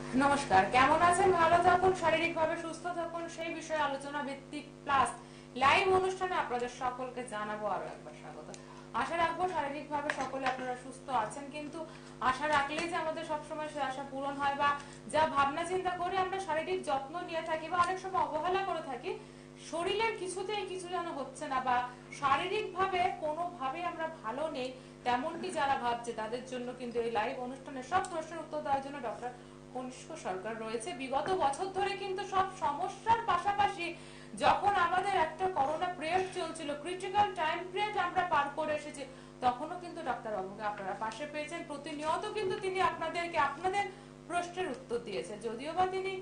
নমস্কার, কেমন আছেন? ভালো থাকুন, শারীরিকভাবে সুস্থ থাকুন, সেই বিষয়ে আলোচনা ভিত্তিক প্লাস লাইভ অনুষ্ঠানে আপনাদের সকলকে জানাবো আরো একবার স্বাগত। আশা রাখবো শারীরিকভাবে সকলে আপনারা সুস্থ আছেন, কিন্তু আশা রাখলেই যে আমাদের সবসময় সে আশা পূরণ হয় বা যা ভাবনা চিন্তা করে আমরা শারীরিক যত্ন নিয়ে থাকি বা অনেক সময় অবহেলা করে থাকি, শরীরের কিছুতেই কিছু যেন হচ্ছে না বা শারীরিকভাবে কোনোভাবে আমরা ভালো নেই, তেমনটি যারা ভাবছে তাদের জন্য কিন্তু এই লাইভ অনুষ্ঠানে সব প্রশ্নের উত্তর দেওয়ার জন্য ডক্টর কনিষ্ক সরকার রয়েছে। বিগত বছর ধরে কিন্তু সব সমস্যার পাশাপাশি যখন আমাদের একটা করোনা পিরিয়ড চলছিল, ক্রিটিক্যাল টাইম পিরিয়ড আমরা পার করে এসেছি, তখনও কিন্তু ডাক্তার বাবুকে আপনারা পাশে পেয়েছেন। প্রতিনিয়ত কিন্তু তিনি আপনাদেরকে আপনাদের প্রশ্নের উত্তর দিয়েছেন, যদিও বা তিনি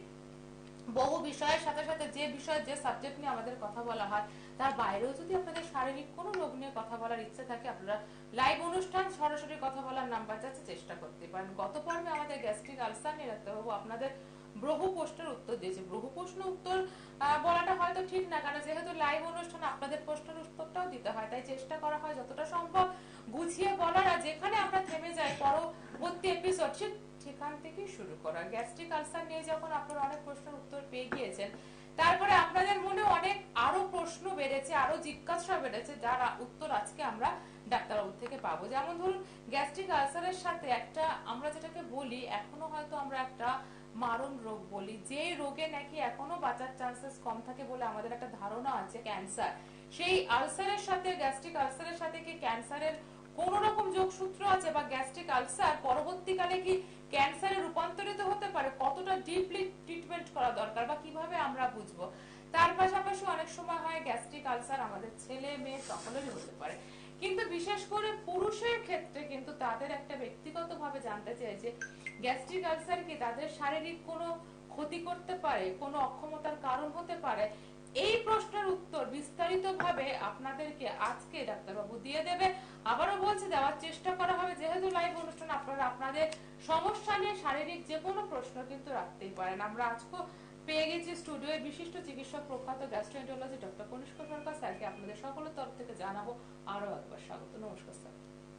বহু বিষয়ের সাথে সাথে যে বিষয় যে সাবজেক্ট নিয়ে আমাদের কথা বলা হয় তার বাইরেও যদি আপনাদের শারীরিক কোনো রোগ নিয়ে কথা বলার ইচ্ছে থাকে, আপনারা লাইভ অনুষ্ঠান সরাসরি কথা বলার নাম্বার যাচ্ছে চেষ্টা করতে পারেন। গত পর্বে আমাদের গ্যাস্ট্রিক আলসার নিয়ে ডাক্তারবাবু আপনাদের বহু প্রশ্নের উত্তর দিয়েছে। বহু প্রশ্ন উত্তর বলাটা হয়তো ঠিক না, কারণ যেহেতু লাইভ অনুষ্ঠান আপনাদের প্রশ্নের উত্তরটাও দিতে হয়, তাই চেষ্টা করা হয় যতটা সম্ভব গুছিয়ে বলার, আর যেখানে আমরা থেমে যাই পরবর্তী এপিসোড সেখান থেকেই শুরু করা। গ্যাস্ট্রিক আলসার নিয়ে যখন আপনারা অনেক প্রশ্নের উত্তর পেয়ে গিয়েছেন, তারপরে আপনাদের মনে অনেক আরো প্রশ্ন বেড়েছে, আরো জিজ্ঞাসা বেড়েছে, যার উত্তর আজকে আমরা ডাক্তারবাবু থেকে পাবো। যেমন ধরুন, গ্যাস্ট্রিক আলসারের সাথে একটা আমরা যেটাকে বলি, এখনো হয়তো আমরা একটা মারণ রোগ বলি, যে রোগে নাকি এখনো বাঁচার চান্সেস কম থাকে বলে আমাদের একটা ধারণা আছে, ক্যান্সার। সেই আলসারের সাথে, গ্যাস্ট্রিক আলসারের সাথে কি ক্যান্সারের কোন রকম যোগসূত্র আছে, বা গ্যাস্ট্রিক আলসার পরবর্তীকালে কি ক্যান্সারে রূপান্তরিত হতে পারে, কতটা ডিপলি ট্রিটমেন্ট করা দরকার বা কিভাবে আমরা বুঝবো। তার পাশাপাশি অনেক সময় হয় গ্যাস্ট্রিক আলসার আমাদের ছেলে মেয়ে সকলেরই হতে পারে, কিন্তু বিশেষ করে পুরুষের ক্ষেত্রে কিন্তু তাদের একটা ব্যক্তিগতভাবে জানতে চাই যে গ্যাস্ট্রিক আলসার কি তাদের শারীরিক কোনো ক্ষতি করতে পারে, কোনো অক্ষমতার কারণ হতে পারে। এই প্রশ্নের উত্তর বিস্তারিতভাবে আপনাদেরকে আজকে ডাক্তারবাবু দিয়ে দেবে। আবারও বলছি, দেওয়ার চেষ্টা করা হবে, যেহেতু লাইভ অনুষ্ঠান আপনারা আপনাদের সমস্যা নিয়ে শারীরিক যে কোনো প্রশ্ন কিন্তু রাখতেই পারেন। আমরা আজকে পেয়ে গেছি স্টুডিওয়ে বিশিষ্ট চিকিৎসক, প্রখ্যাত গ্যাস্ট্রোএন্টারোলজিস্ট ডক্টর কনিষ্ক সরকার স্যারকে আপনাদের সকলের তরফ থেকে জানাবো আরো একবার স্বাগত। নমস্কার স্যার।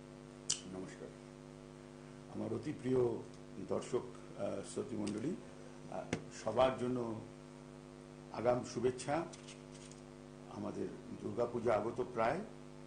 নমস্কার। আমার অতি প্রিয় দর্শক শ্রোতৃমণ্ডলী, সবার জন্য আগাম শুভেচ্ছা। আমাদের দুর্গাপূজা আগত প্রায়,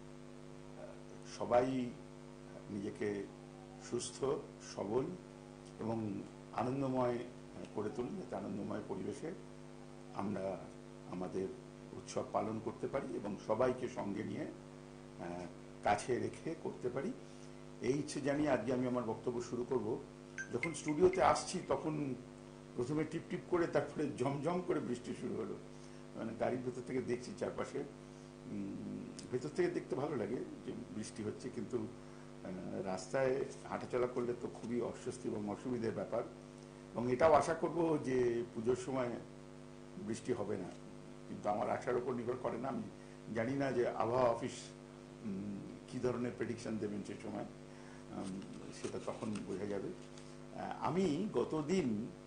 সবাই নিজেকে সুস্থ, সবল এবং আনন্দময় করে তুলুন, যাতে আনন্দময় পরিবেশে আমরা আমাদের উৎসব পালন করতে পারি এবং সবাইকে সঙ্গে নিয়ে কাছে রেখে করতে পারি, এই ইচ্ছে জানিয়ে আজকে আমি আমার বক্তব্য শুরু করব। যখন স্টুডিওতে আসছি তখন প্রথমে টিপ টিপ করে, তারপরে ঝমঝম করে বৃষ্টি শুরু হলো। মানে গাড়ির ভেতর থেকে দেখছি চারপাশে, ভেতর থেকে দেখতে ভালো লাগে যে বৃষ্টি হচ্ছে, কিন্তু রাস্তায় হাঁটাচলা করলে তো খুবই অস্বস্তি এবং অসুবিধার ব্যাপার। এবং এটাও আশা করব যে পুজোর সময় বৃষ্টি হবে না, কিন্তু আমার আশার উপর নির্ভর করে না। আমি জানি না যে আবহাওয়া অফিস কি ধরনের প্রেডিকশন দেবেন সে সময়, সেটা তখন বোঝা যাবে। আমি গতদিন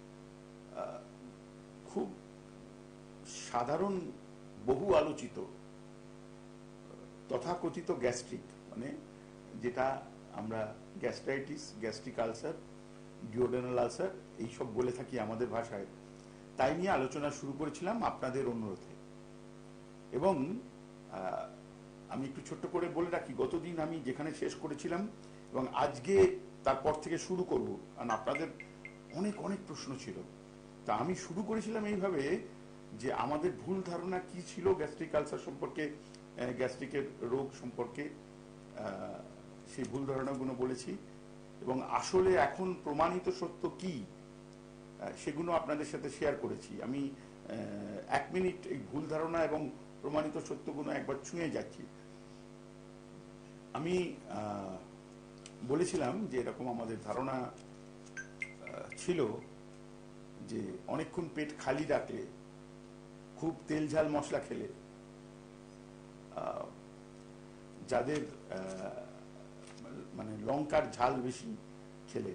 খুব সাধারণ, বহু আলোচিত তথাকথিত গ্যাস্ট্রিক, মানে যেটা আমরা gastritis, gastric ulcer, duodenal ulcer এইসব বলে থাকি আমাদের ভাষায়, তাই নিয়ে আলোচনা শুরু করেছিলাম আপনাদের অনুরোধে। এবং আমি একটু ছোট্ট করে বলে রাখি, গতদিন আমি যেখানে শেষ করেছিলাম এবং আজকে তারপর থেকে শুরু করব, কারণ আপনাদের অনেক অনেক প্রশ্ন ছিল। তা আমি শুরু করেছিলাম এইভাবে যে আমাদের ভুল ধারণা কি ছিল গ্যাস্ট্রিক আলসার সম্পর্কে, গ্যাস্ট্রিকের রোগ সম্পর্কে, সেই ভুল ধারণাগুলো বলেছি এবং আসলে এখন প্রমাণিত সত্য কি সেগুলো আপনাদের সাথে শেয়ার করেছি। আমি 1 মিনিট এই ভুল ধারণা এবং প্রমাণিত সত্যগুলো একবার ছুঁয়ে যাচ্ছি। আমি বলেছিলাম যে এরকম আমাদের ধারণা ছিল যে অনেকক্ষণ পেট খালি রাখলে, খুব তেল ঝাল মশলা খেলে, যাদের মানে লঙ্কার ঝাল বেশি খেলে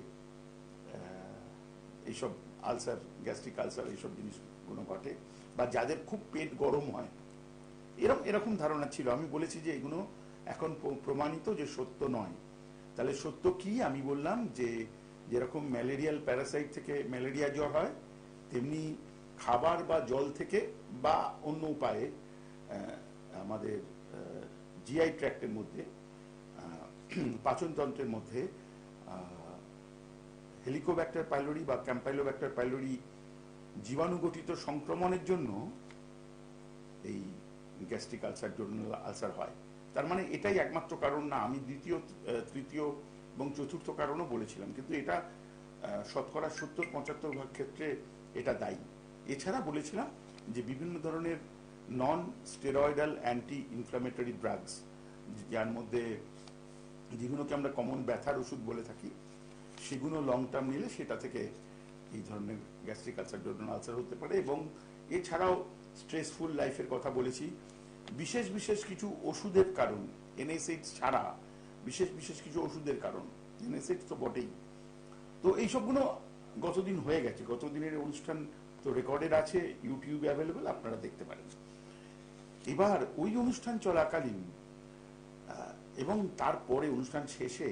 এইসব আলসার, গ্যাস্ট্রিক আলসার এইসব জিনিসগুলো ঘটে, বা যাদের খুব পেট গরম হয়, এরকম ধারণা ছিল। আমি বলেছি যে এগুলো এখন প্রমাণিত যে সত্য নয়। তাহলে সত্য কি? আমি বললাম যে যেরকম ম্যালেরিয়াল প্যারাসাইট থেকে ম্যালেরিয়া জ্বর হয়, তেমনি খাবার বা জল থেকে বা অন্য উপায়ে আমাদের জিআই ট্র্যাক্টের মধ্যে, পাচনতন্ত্রের মধ্যে হেলিকোব্যাক্টার পাইলোরি বা ক্যাম্পাইলোব্যাক্টার পাইলোরি জীবাণুগঠিত সংক্রমণের জন্য এই গ্যাস্ট্রিক আলসার, জন্য আলসার হয়। তার মানে এটাই একমাত্র কারণ না, আমি দ্বিতীয়, তৃতীয় এবং চতুর্থ কারণও বলেছিলাম, কিন্তু এটা শতকরা 70-75 ক্ষেত্রে এটা দায়ী। এছাড়া বলেছিলাম যে বিভিন্ন ধরনের non steroidal anti inflammatory drugs, যার মধ্যে যেগুলোকে আমরা কমন ব্যথার ওষুধ বলে থাকি, সেগুলো লং টার্ম নিলে সেটা থেকে এই ধরনের গ্যাস্ট্রিক আলসার, জন্য আলসার হতে পারে। এবং এছাড়াও স্ট্রেসফুল লাইফের কথা বলেছি। বিশেষ বিশেষ কিছু ওষুধের কারণ, এনএসএইডস ছাড়া বিশেষ কিছু ওষুধের কারণ, এনএসএইডস তো বটেই। তো এইসবগুলো গতদিন হয়ে গেছে, গতদিনের অনুষ্ঠান তো রেকর্ডেড আছে, ইউটিউবে অ্যাভেলেবেল, আপনারা দেখতে পারেন। এবার ওই অনুষ্ঠান চলাকালীন এবং তারপরে অনুষ্ঠান শেষে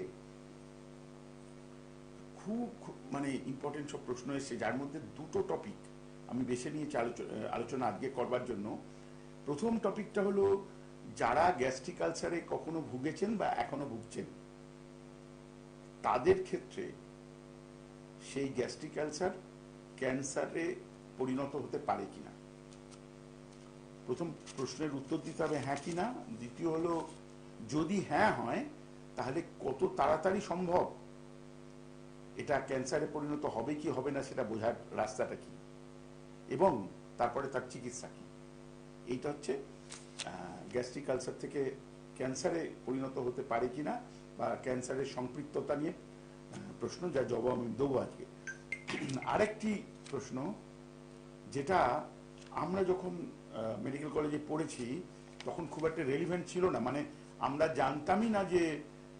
খুব মানে ইম্পর্টেন্ট সব প্রশ্ন এসেছে, যার মধ্যে দুটো টপিক আমি বেছে নিয়েছি আলোচনা আজকে করবার জন্য। প্রথম টপিকটা হলো, যারা গ্যাস্ট্রিক আলসারে কখনো ভুগেছেন বা এখনো ভুগছেন, তাদের ক্ষেত্রে সেই গ্যাস্ট্রিক আলসার ক্যান্সারে পরিণত হতে পারে কিনা। প্রথম প্রশ্নের উত্তর দিতে হবে হ্যাঁ কিনা। দ্বিতীয় হলো, যদি হ্যাঁ হয় তাহলে কত তাড়াতাড়ি সম্ভব এটা ক্যান্সারে পরিণত হবে কি হবে না সেটা বোঝার রাস্তাটা কি, এবং তারপরে তার চিকিৎসা কি। এইটা হচ্ছে গ্যাস্ট্রিক আলসার থেকে ক্যান্সারে পরিণত হতে পারে কিনা বা ক্যান্সারের সম্পৃক্ততা নিয়ে প্রশ্ন, যা জবাব আমি দেবো আজকে। আরেকটি প্রশ্ন, যেটা আমরা যখন মেডিকেল কলেজে পড়েছি তখন খুব একটা রেলিভেন্ট ছিল না, মানে আমরা জানতামই না যে,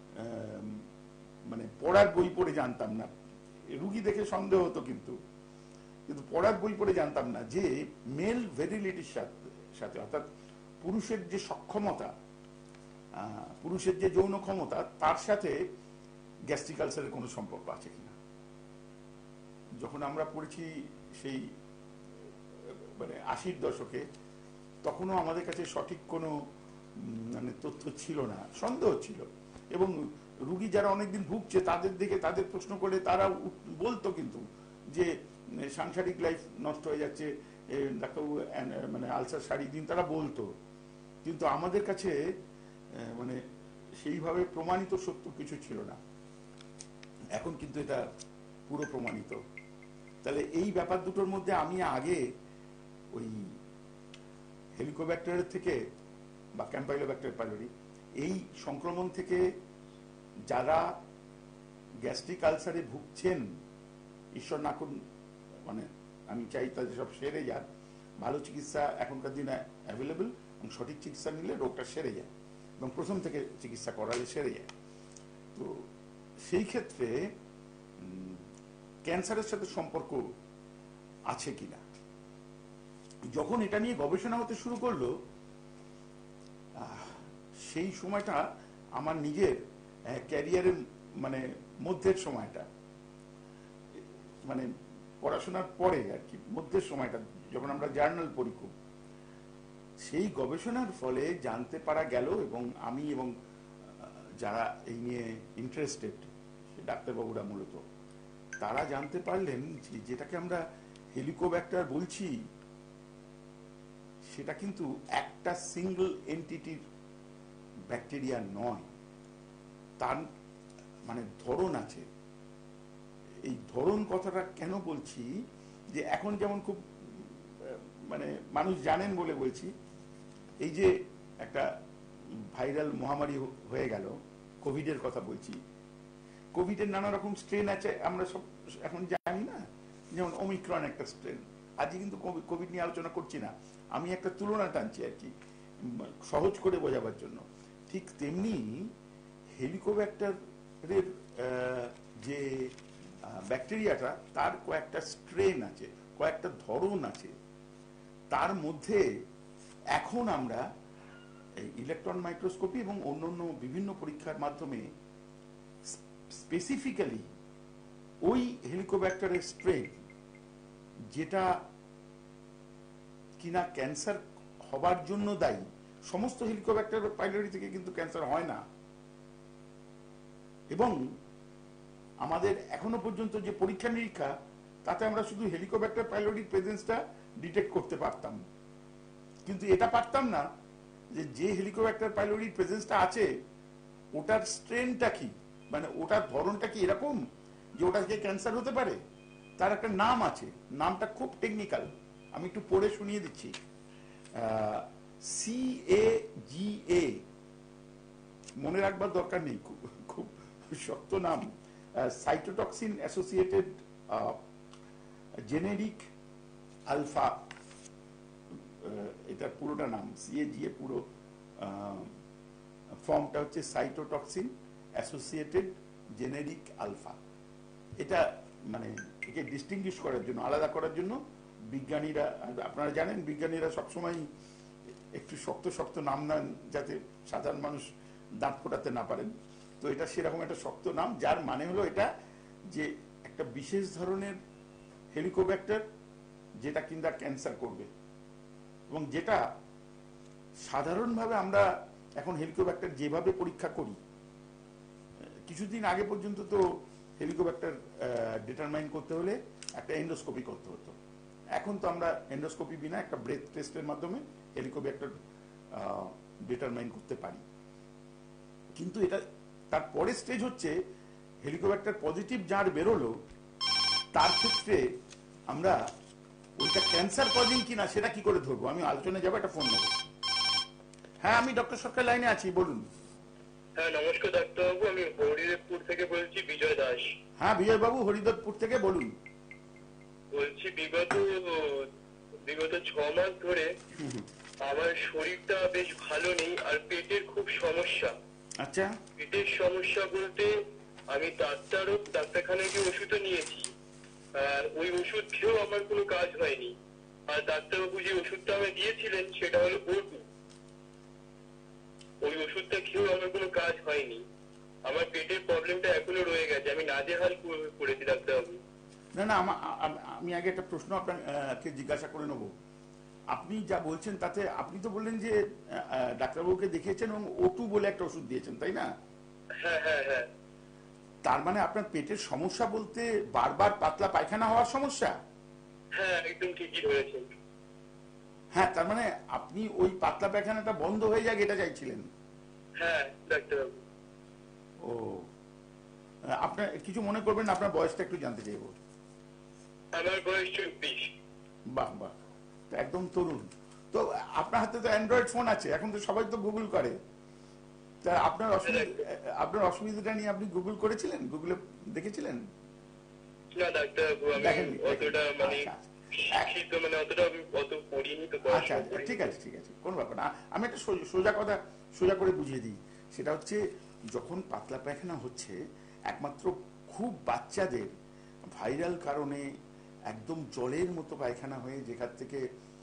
মানে পড়ার বই পড়ে জানতাম না, রুগী দেখে সন্দেহ হতো, কিন্তু পড়ার বই পড়ে জানতাম না যে মেল ভেরিলিটির সাথে, অর্থাৎ পুরুষের যে সক্ষমতা, পুরুষের যে যৌন ক্ষমতা, তার সাথে গ্যাস্ট্রিক আলসারের কোনো সম্পর্ক আছে কিনা। যখন আমরা পড়েছি সেই মানে 80-র দশকে, তখনও আমাদের কাছে সঠিক কোনো মানে তথ্য ছিল না, সন্দেহ ছিল। এবং রুগী যারা অনেকদিন ভুগছে তাদের দিকে তাদের প্রশ্ন করে তারা বলতো কিন্তু যে সাংসারিক লাইফ নষ্ট হয়ে যাচ্ছে, ডাক্তারবাবু মানে আলসার সারিয়ে দিন, তারা বলতো। কিন্তু আমাদের কাছে মানে সেইভাবে প্রমাণিত সত্য কিছু ছিল না। এখন কিন্তু এটা পুরো প্রমাণিত। তাহলে এই ব্যাপার দুটোর মধ্যে আমি আগে ওই হেলিকোব্যাক্টারের থেকে বা ক্যাম্পাইলোব্যাক্টার পাইলোরি, এই সংক্রমণ থেকে যারা গ্যাস্ট্রিক আলসারে ভুগছেন, ঈশ্বর না করুন, মানে আমি চাই তাদের সব সেরে যাক, ভালো চিকিৎসা এখনকার দিনে অ্যাভেলেবেল, এবং সঠিক চিকিৎসা নিলে রোগটা সেরে যায়, এবং প্রথম থেকে চিকিৎসা করালে সেরে যায়। তো সেই ক্ষেত্রে ক্যান্সারের সাথে সম্পর্ক আছে কিনা, যখন এটা নিয়ে গবেষণা হতে শুরু করলো, সেই সময়টা আমার নিজের ক্যারিয়ারের মানে মধ্যের সময়টা, মানে পড়াশোনার পরে আর কি, মধ্যের সময়টা, যখন আমরা জার্নাল পড়ি খুব, সেই গবেষণার ফলে জানতে পারা গেল, এবং আমি এবং যারা এই নিয়ে ইন্টারেস্টেড ডাক্তারবাবুরা মূলত, তারা জানতে পারলেন যে যেটাকে আমরা হেলিকোব্যাক্টার বলছি, সেটা কিন্তু একটা সিঙ্গল এন্টিটির ব্যাকটেরিয়া নয়, তার মানে ধরন আছে। এই ধরন কথাটা কেন বলছি, যে এখন যেমন খুব মানে মানুষ জানেন বলে বলছি, এই যে একটা ভাইরাল মহামারী হয়ে গেল, কোভিডের কথা বলছি, কোভিডের নানা রকম স্ট্রেন আছে, আমরা সব এখন জানি না, যেমন ওমিক্রন একটা স্ট্রেন। আজকে কিন্তু কোভিড নিয়ে আলোচনা করছি না, আমি একটা তুলনা টানছি আর কি, সহজ করে বোঝাবার জন্য। ঠিক তেমনি হেলিকোব্যাক্টারের যে ব্যাকটেরিয়াটা, তার কয়েকটা স্ট্রেন আছে, কয়েকটা ধরন আছে। তার মধ্যে এখন আমরা ইলেকট্রন মাইক্রোস্কোপি এবং অন্যান্য বিভিন্ন পরীক্ষার মাধ্যমে স্পেসিফিক্যালি ওই হেলিকোব্যাক্টারের স্ট্রেন যেটা কিনা ক্যান্সার হবার জন্য দায়ী, সমস্ত হেলিকোব্যাক্টার পাইলোরি থেকে কিন্তু ক্যান্সার হয় না। এবং আমাদের এখনো পর্যন্ত যে পরীক্ষা নিরীক্ষা, তাতে আমরা শুধু হেলিকোব্যাক্টার পাইলোরির প্রেজেন্সটা ডিটেক্ট করতে পারতাম, কিন্তু এটা পারতাম না যে হেলিকোব্যাক্টার পাইলোরির প্রেজেন্সটা আছে ওটার স্ট্রেনটা কি, মানে ওটার ধরনটা কি এরকম যে ওটা থেকে ক্যান্সার হতে পারে। তার একটা নাম আছে, নামটা খুব টেকনিক্যাল, আমি একটু পড়ে শুনিয়ে দিচ্ছি। CAGA, মনে রাখবার দরকার নেই, খুব শক্ত নাম। সাইটোটক্সিন অ্যাসোসিয়েটেড জেনেরিক আলফা, এটার পুরোটা নাম। CAGA পুরো ফর্মটা হচ্ছে সাইটোটক্সিন অ্যাসোসিয়েটেড জেনেরিক আলফা। এটা মানে একে ডিস্টিংগুইশ করার জন্য, আলাদা করার জন্য বিজ্ঞানীরা, আপনারা জানেন বিজ্ঞানীরা সবসময় একটু শক্ত শক্ত নাম নেন যাতে সাধারণ মানুষ দাঁত ফোটাতে না পারেন। তো এটা সেরকম একটা শক্ত নাম, যার মানে হলো এটা যে একটা বিশেষ ধরনের হেলিকোব্যাক্টার যেটা কিনা ক্যান্সার করবে, এবং যেটা সাধারণভাবে আমরা এখন হেলিকোব্যাক্টার যেভাবে পরীক্ষা করি, কিছুদিন আগে পর্যন্ত তো হেলিকোব্যাক্টার ডিটারমাইন করতে হলে একটা এন্ডোস্কোপি করতে হতো। এখন তো আমরা এন্ডোস্কোপি বিনা একটা ব্রেথ টেস্টের মাধ্যমে হেলিকোব্যাক্টার ডিটারমাইন করতে পারি। কিন্তু এটা তার পরের স্টেজ হচ্ছে হেলিকোব্যাক্টার পজিটিভ যার বেরোলো, তার ক্ষেত্রে আমরা ওইটা ক্যান্সার কজিং কিনা সেটা কি করে ধরবো। আমি আলোচনায় যাবো, একটা ফোন নেবো। হ্যাঁ, আমি ডক্টর সরকার লাইনে আছি, বলুন। হ্যাঁ, নমস্কার ডাক্তারবাবু, আমি হরিদেবপুর থেকে বলছি, বিজয় দাস। হ্যাঁ বিজয় বাবু, হরিদেবপুর থেকে বলুন। বলছি বিগত 6 মাস ধরে আমার শরীরটা বেশ ভালো নেই, আর পেটের খুব সমস্যা। আচ্ছা। পেটের সমস্যা বলতে আমি ডাক্তারখানায় গিয়ে ওষুধও নিয়েছি, আর ওই ওষুধ খেয়েও আমার কোনো কাজ হয়নি। আর ডাক্তারবাবু যে ওষুধটা আমায় দিয়েছিলেন সেটা হলো O2, ওই ওষুধটা খেয়েও আমার কোনো কাজ হয়নি। আমার পেটের প্রবলেমটা এখনো রয়ে গেছে, আমি নাজেহাল করেছি ডাক্তারবাবু। না না, আমি আগে একটা প্রশ্ন আপনাকে জিজ্ঞাসা করে নেব। আপনি যা বলছেন তাতে আপনি তো বললেন যে ডাক্তারবাবুকে দেখিয়েছেন এবং O2 বলে একটা ওষুধ দিয়েছেন, তাই না? হ্যাঁ হ্যাঁ হ্যাঁ। তার মানে আপনার পেটের সমস্যা বলতে বারবার পাতলা পায়খানা হওয়ার সমস্যা? হ্যাঁ, একদম ঠিকই ধরেছেন। হ্যাঁ, তার মানে আপনি ওই পাতলা পায়খানাটা বন্ধ হয়ে যাক এটা চাইছিলেন? হ্যাঁ ডাক্তারবাবু। ও, আপনার কিছু মনে করবেন না, আপনার বয়সটা একটু জানতে চাইবো। আমার বয়স 24। বাহ বাহ, একদম তরুণ। তো আপনার হাতে তো অ্যান্ড্রয়েড ফোন আছে, এখন তো সবাই তো গুগল করে। তা আপনার অসুবিধাটা নিয়ে আপনি গুগল করেছিলেন, গুগলে দেখেছিলেন? না ডাক্তারবাবু, আমি অতটা মানে শিক্ষিত, মানে অতটা আমি অত পড়িনি তো। আচ্ছা ঠিক আছে ঠিক আছে, কোনো ব্যাপার না। আমি একটা সোজা করে বুঝিয়ে দিই। সেটা হচ্ছে, যখন পাতলা পায়খানা হচ্ছে, একমাত্র খুব বাচ্চাদের ভাইরাল কারণে একদম জলের মতো পায়খানা হয়ে যেখান থেকে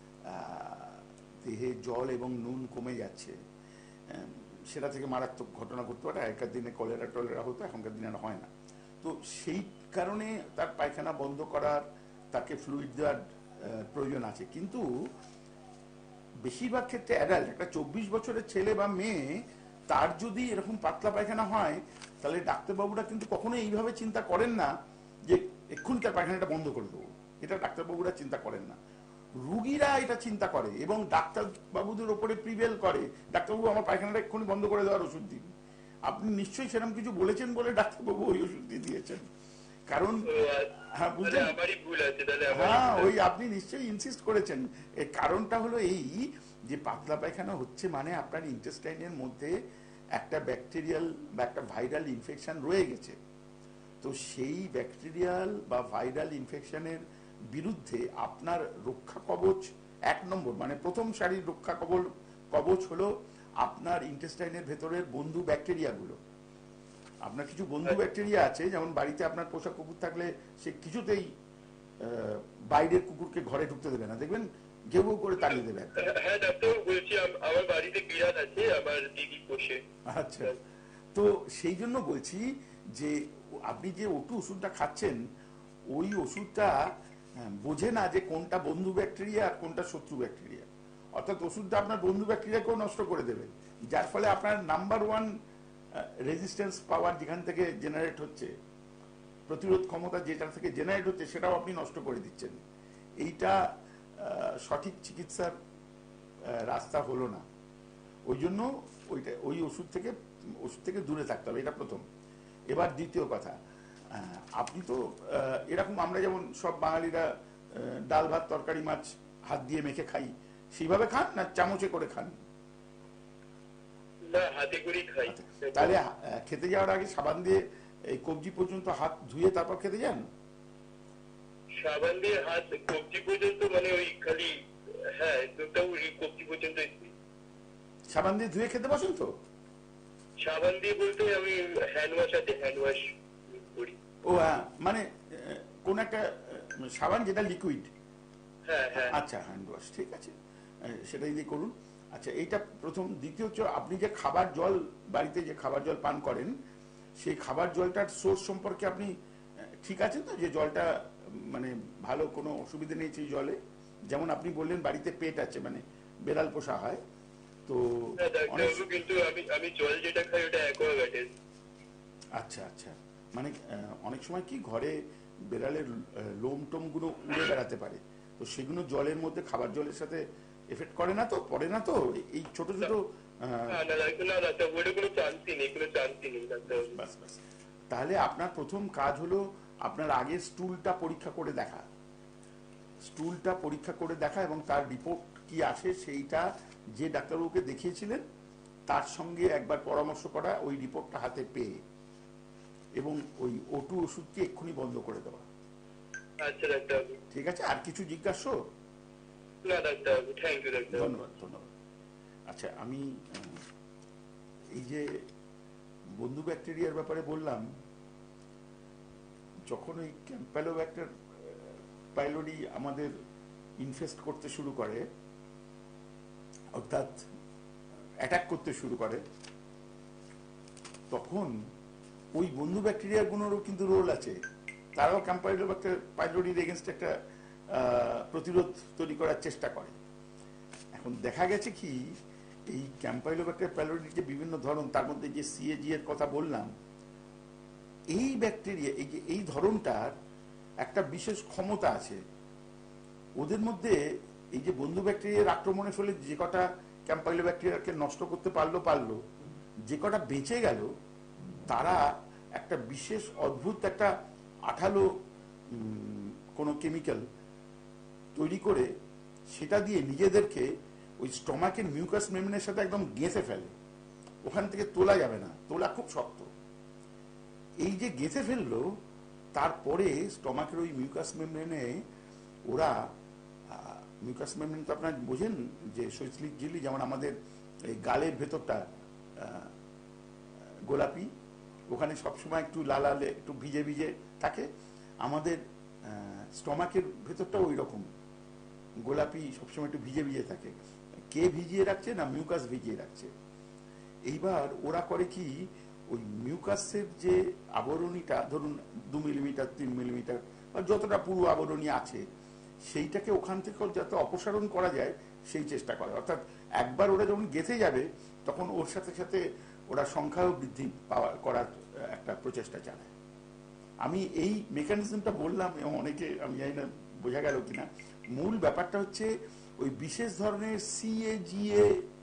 দেহে জল এবং নুন কমে যাচ্ছে, সেটা থেকে মারাত্মক ঘটনা ঘটতে পারে। আগেকার দিনে কলেরা টলেরা হতো, এখনকার দিনে আর হয় না। তো সেই কারণে তার পায়খানা বন্ধ করার, তাকে ফ্লুইড দেওয়ার প্রয়োজন আছে। কিন্তু বেশিরভাগ ক্ষেত্রে অ্যাডাল্ট, একটা 24 বছরের ছেলে বা মেয়ে, তার যদি এরকম পাতলা পায়খানা হয়, তাহলে ডাক্তারবাবুরা কিন্তু কখনো এইভাবে চিন্তা করেন না যে এক্ষুনি তার পায়খানাটা বন্ধ করে দেবো। এটা ডাক্তারবাবুরা চিন্তা করেন না, রুগীরা এটা চিন্তা করে এবং ডাক্তারবাবুদের ওপরে প্রিভেল করে, ডাক্তারবাবু আমার পায়খানাটা এক্ষুনি বন্ধ করে দেওয়ার ওষুধ দিন। আপনি নিশ্চয়ই সেরকম কিছু বলেছেন বলে ডাক্তারবাবু ওই ওষুধ দিয়েছেন। কারণ হ্যাঁ বুঝলেন, হ্যাঁ ওই আপনি নিশ্চয়ই ইনসিস্ট করেছেন। এর কারণটা হলো এই যে পাতলা পায়খানা হচ্ছে মানে আপনার ইন্টেস্টাইনের মধ্যে একটা ব্যাকটেরিয়াল বা একটা ভাইরাল ইনফেকশন রয়ে গেছে। তো সেই ব্যাকটেরিয়াল বা ভাইরাল ইনফেকশনের বিরুদ্ধে আপনার রক্ষা কবচ 1 নম্বর, মানে প্রথম সারির রক্ষা কবচ হলো আপনার ইন্টেস্টাইনের ভেতরের বন্ধু ব্যাকটেরিয়াগুলো। আপনার কিছু বন্ধু ব্যাকটেরিয়া আছে, যেমন বাড়িতে আপনার পোষা কুকুর থাকলে সে কিছুতেই বাইরের কুকুরকে ঘরে ঢুকতে দেবে না, দেখবেন ঘেউ ঘেউ করে তাড়িয়ে দেবে। হ্যাঁ ডাক্তারবাবু, বলছি আমার বাড়িতে বিড়াল আছে, আমার দিদি পোষে। আচ্ছা, তো সেই জন্য বলছি যে আপনি যে ওটু ওষুধটা খাচ্ছেন ওই ওষুধটা বোঝে না যে কোনটা বন্ধু ব্যাকটেরিয়া আর কোনটা শত্রু ব্যাকটেরিয়া। অর্থাৎ ওষুধটা আপনার বন্ধু ব্যাকটেরিয়াকেও নষ্ট করে দেবে, যার ফলে আপনার নাম্বার ওয়ান রেজিস্ট্যান্স পাওয়ার যেখান থেকে জেনারেট হচ্ছে, প্রতিরোধ ক্ষমতা যেটা থেকে জেনারেট হচ্ছে, সেটাও আপনি নষ্ট করে দিচ্ছেন। এইটা সঠিক চিকিৎসার রাস্তা হলো না। ওই জন্য ওই ওষুধ থেকে দূরে থাকতে হবে, এটা প্রথম। এবার দ্বিতীয় কথা, আপনি তো এরকম আমরা যেমন সব বাঙালিরা ডাল ভাত তরকারি মাছ হাত দিয়ে মেখে খাই, সেইভাবে খান না চামচে করে খান? না, হাতে করেই খাই। তাহলে খেতে যাওয়ার আগে সাবান দিয়ে এই কবজি পর্যন্ত হাত ধুয়ে তারপর খেতে যান? সাবান দিয়ে হাত কবজি পর্যন্ত, মানে ওই খালি, হ্যাঁ কবজি পর্যন্ত। সাবান দিয়ে ধুয়ে খেতে বসেন তো? সাবান দিয়ে বলতে আমি হ্যান্ড ওয়াশ আছে, হ্যান্ড ওয়াশ করি। ও হ্যাঁ, মানে কোন একটা সাবান যেটা লিকুইড। হ্যাঁ হ্যাঁ, আচ্ছা, হ্যান্ড ওয়াশ, ঠিক আছে, সেটাই দিয়ে করুন। আচ্ছা, এইটা প্রথম। দ্বিতীয় হচ্ছে, আপনি যে খাবার জল, বাড়িতে যে খাবার জল পান করেন, সেই খাবার জলটার সোর্স সম্পর্কে আপনি ঠিক আছেন তো? যে জলটা মানে ভালো, কোনো অসুবিধা নেই সেই জলে? যেমন আপনি বললেন বাড়িতে পেট আছে, মানে বেড়াল পোষা হয় তো। কিন্তু আমি জল যেটা খাই ওটা অ্যাকোয়াগার্ডের। আচ্ছা আচ্ছা, মানে অনেক সময় কি ঘরে বেড়ালের লোম টোম গুলো উড়ে বেড়াতে পারে, তো সেগুলো জলের মধ্যে খাবার জলের সাথে এফেক্ট করে না তো, পড়ে না তো? এই ছোট ছোট বাস বাস। তাহলে আপনার প্রথম কাজ হলো আপনার আগে স্টুলটা পরীক্ষা করে দেখা, এবং তার রিপোর্ট কি আসে সেইটা যে ডাক্তারবাবুকে দেখিয়েছিলেন তার সঙ্গে একবার পরামর্শ করা, ওই রিপোর্টটা হাতে পেয়ে, এবং ওই ওটু ওষুধটি এক্ষুনি বন্ধ করে দেওয়া। আচ্ছা ডাক্তারবাবু। ঠিক আছে, আর কিছু জিজ্ঞাসা? না ডাক্তারবাবু, থ্যাংক ইউ ডাক্তারবাবু। ধন্যবাদ ধন্যবাদ। আচ্ছা, আমি এই যে বন্ধু ব্যাকটেরিয়ার ব্যাপারে বললাম, যখন ওই ক্যাম্পেলোব্যাক্টার পাইলোরি আমাদের ইনফেস্ট করতে শুরু করে, অর্থাৎ অ্যাটাক করতে শুরু করে, তখন ওই বন্ধু ব্যাকটেরিয়াগুলোরও কিন্তু রোল আছে। তারাও ক্যাম্পেলোব্যাক্টার পাইলোরির এগেনস্ট একটা প্রতিরোধ তৈরি করার চেষ্টা করে। এখন দেখা গেছে কি, এই ক্যাম্পেলোব্যাক্টার পাইলোরির যে বিভিন্ন ধরন, তার মধ্যে যে সিএজি এর কথা বললাম, এই ব্যাকটেরিয়া, এই ধরনটার একটা বিশেষ ক্ষমতা আছে। ওদের মধ্যে এই যে বন্ধু ব্যাকটেরিয়ার আক্রমণের ফলে যে কটা ক্যাম্পেলোব্যাক্টেরিয়াকে নষ্ট করতে পারলো, যে কটা বেঁচে গেল, তারা একটা বিশেষ অদ্ভুত একটা আঠালো কোনো কেমিক্যাল তৈরি করে সেটা দিয়ে নিজেদেরকে ওই স্টমাকের মিউকাস মেমব্রেনের সাথে একদম গেঁথে ফেলে। ওখান থেকে তোলা যাবে না, তোলা খুব শক্ত। এই যে গেঁথে ফেললো, তারপরে স্টমাকের ওই মিউকাস মেমব্রেনে ওরা, মিউকাস মেমব্রেন তো আপনার বোঝেন যে শৈথিলিক ঝিল্লি, যেমন আমাদের এই গালের ভেতরটা গোলাপি, ওখানে সবসময় একটু লালালে একটু ভিজে ভিজে থাকে, আমাদের স্টমাকের ভেতরটা ওই রকম গোলাপি, সবসময় একটু ভিজে ভিজে থাকে। কে ভিজিয়ে রাখছে? না, মিউকাস ভিজিয়ে রাখছে। এইবার ওরা করে কি, ওই মিউকাসের যে আবরণীটা, ধরুন 2 মিলিমিটার 3 মিলিমিটার বা যতটা পুরো আবরণী আছে, সেইটাকে ওখান থেকে যাতে অপসারণ করা যায় সেই চেষ্টা করে। অর্থাৎ একবার ওরা যখন গেঁথে যাবে, তখন ওর সাথে সাথে ওরা সংখ্যাও বৃদ্ধি করার একটা প্রচেষ্টা চালায়। আমি এই মেকানিজমটা বললাম, এবং অনেকে, আমি জানি না বোঝা গেল কিনা, মূল ব্যাপারটা হচ্ছে ওই বিশেষ ধরনের সিএজিএ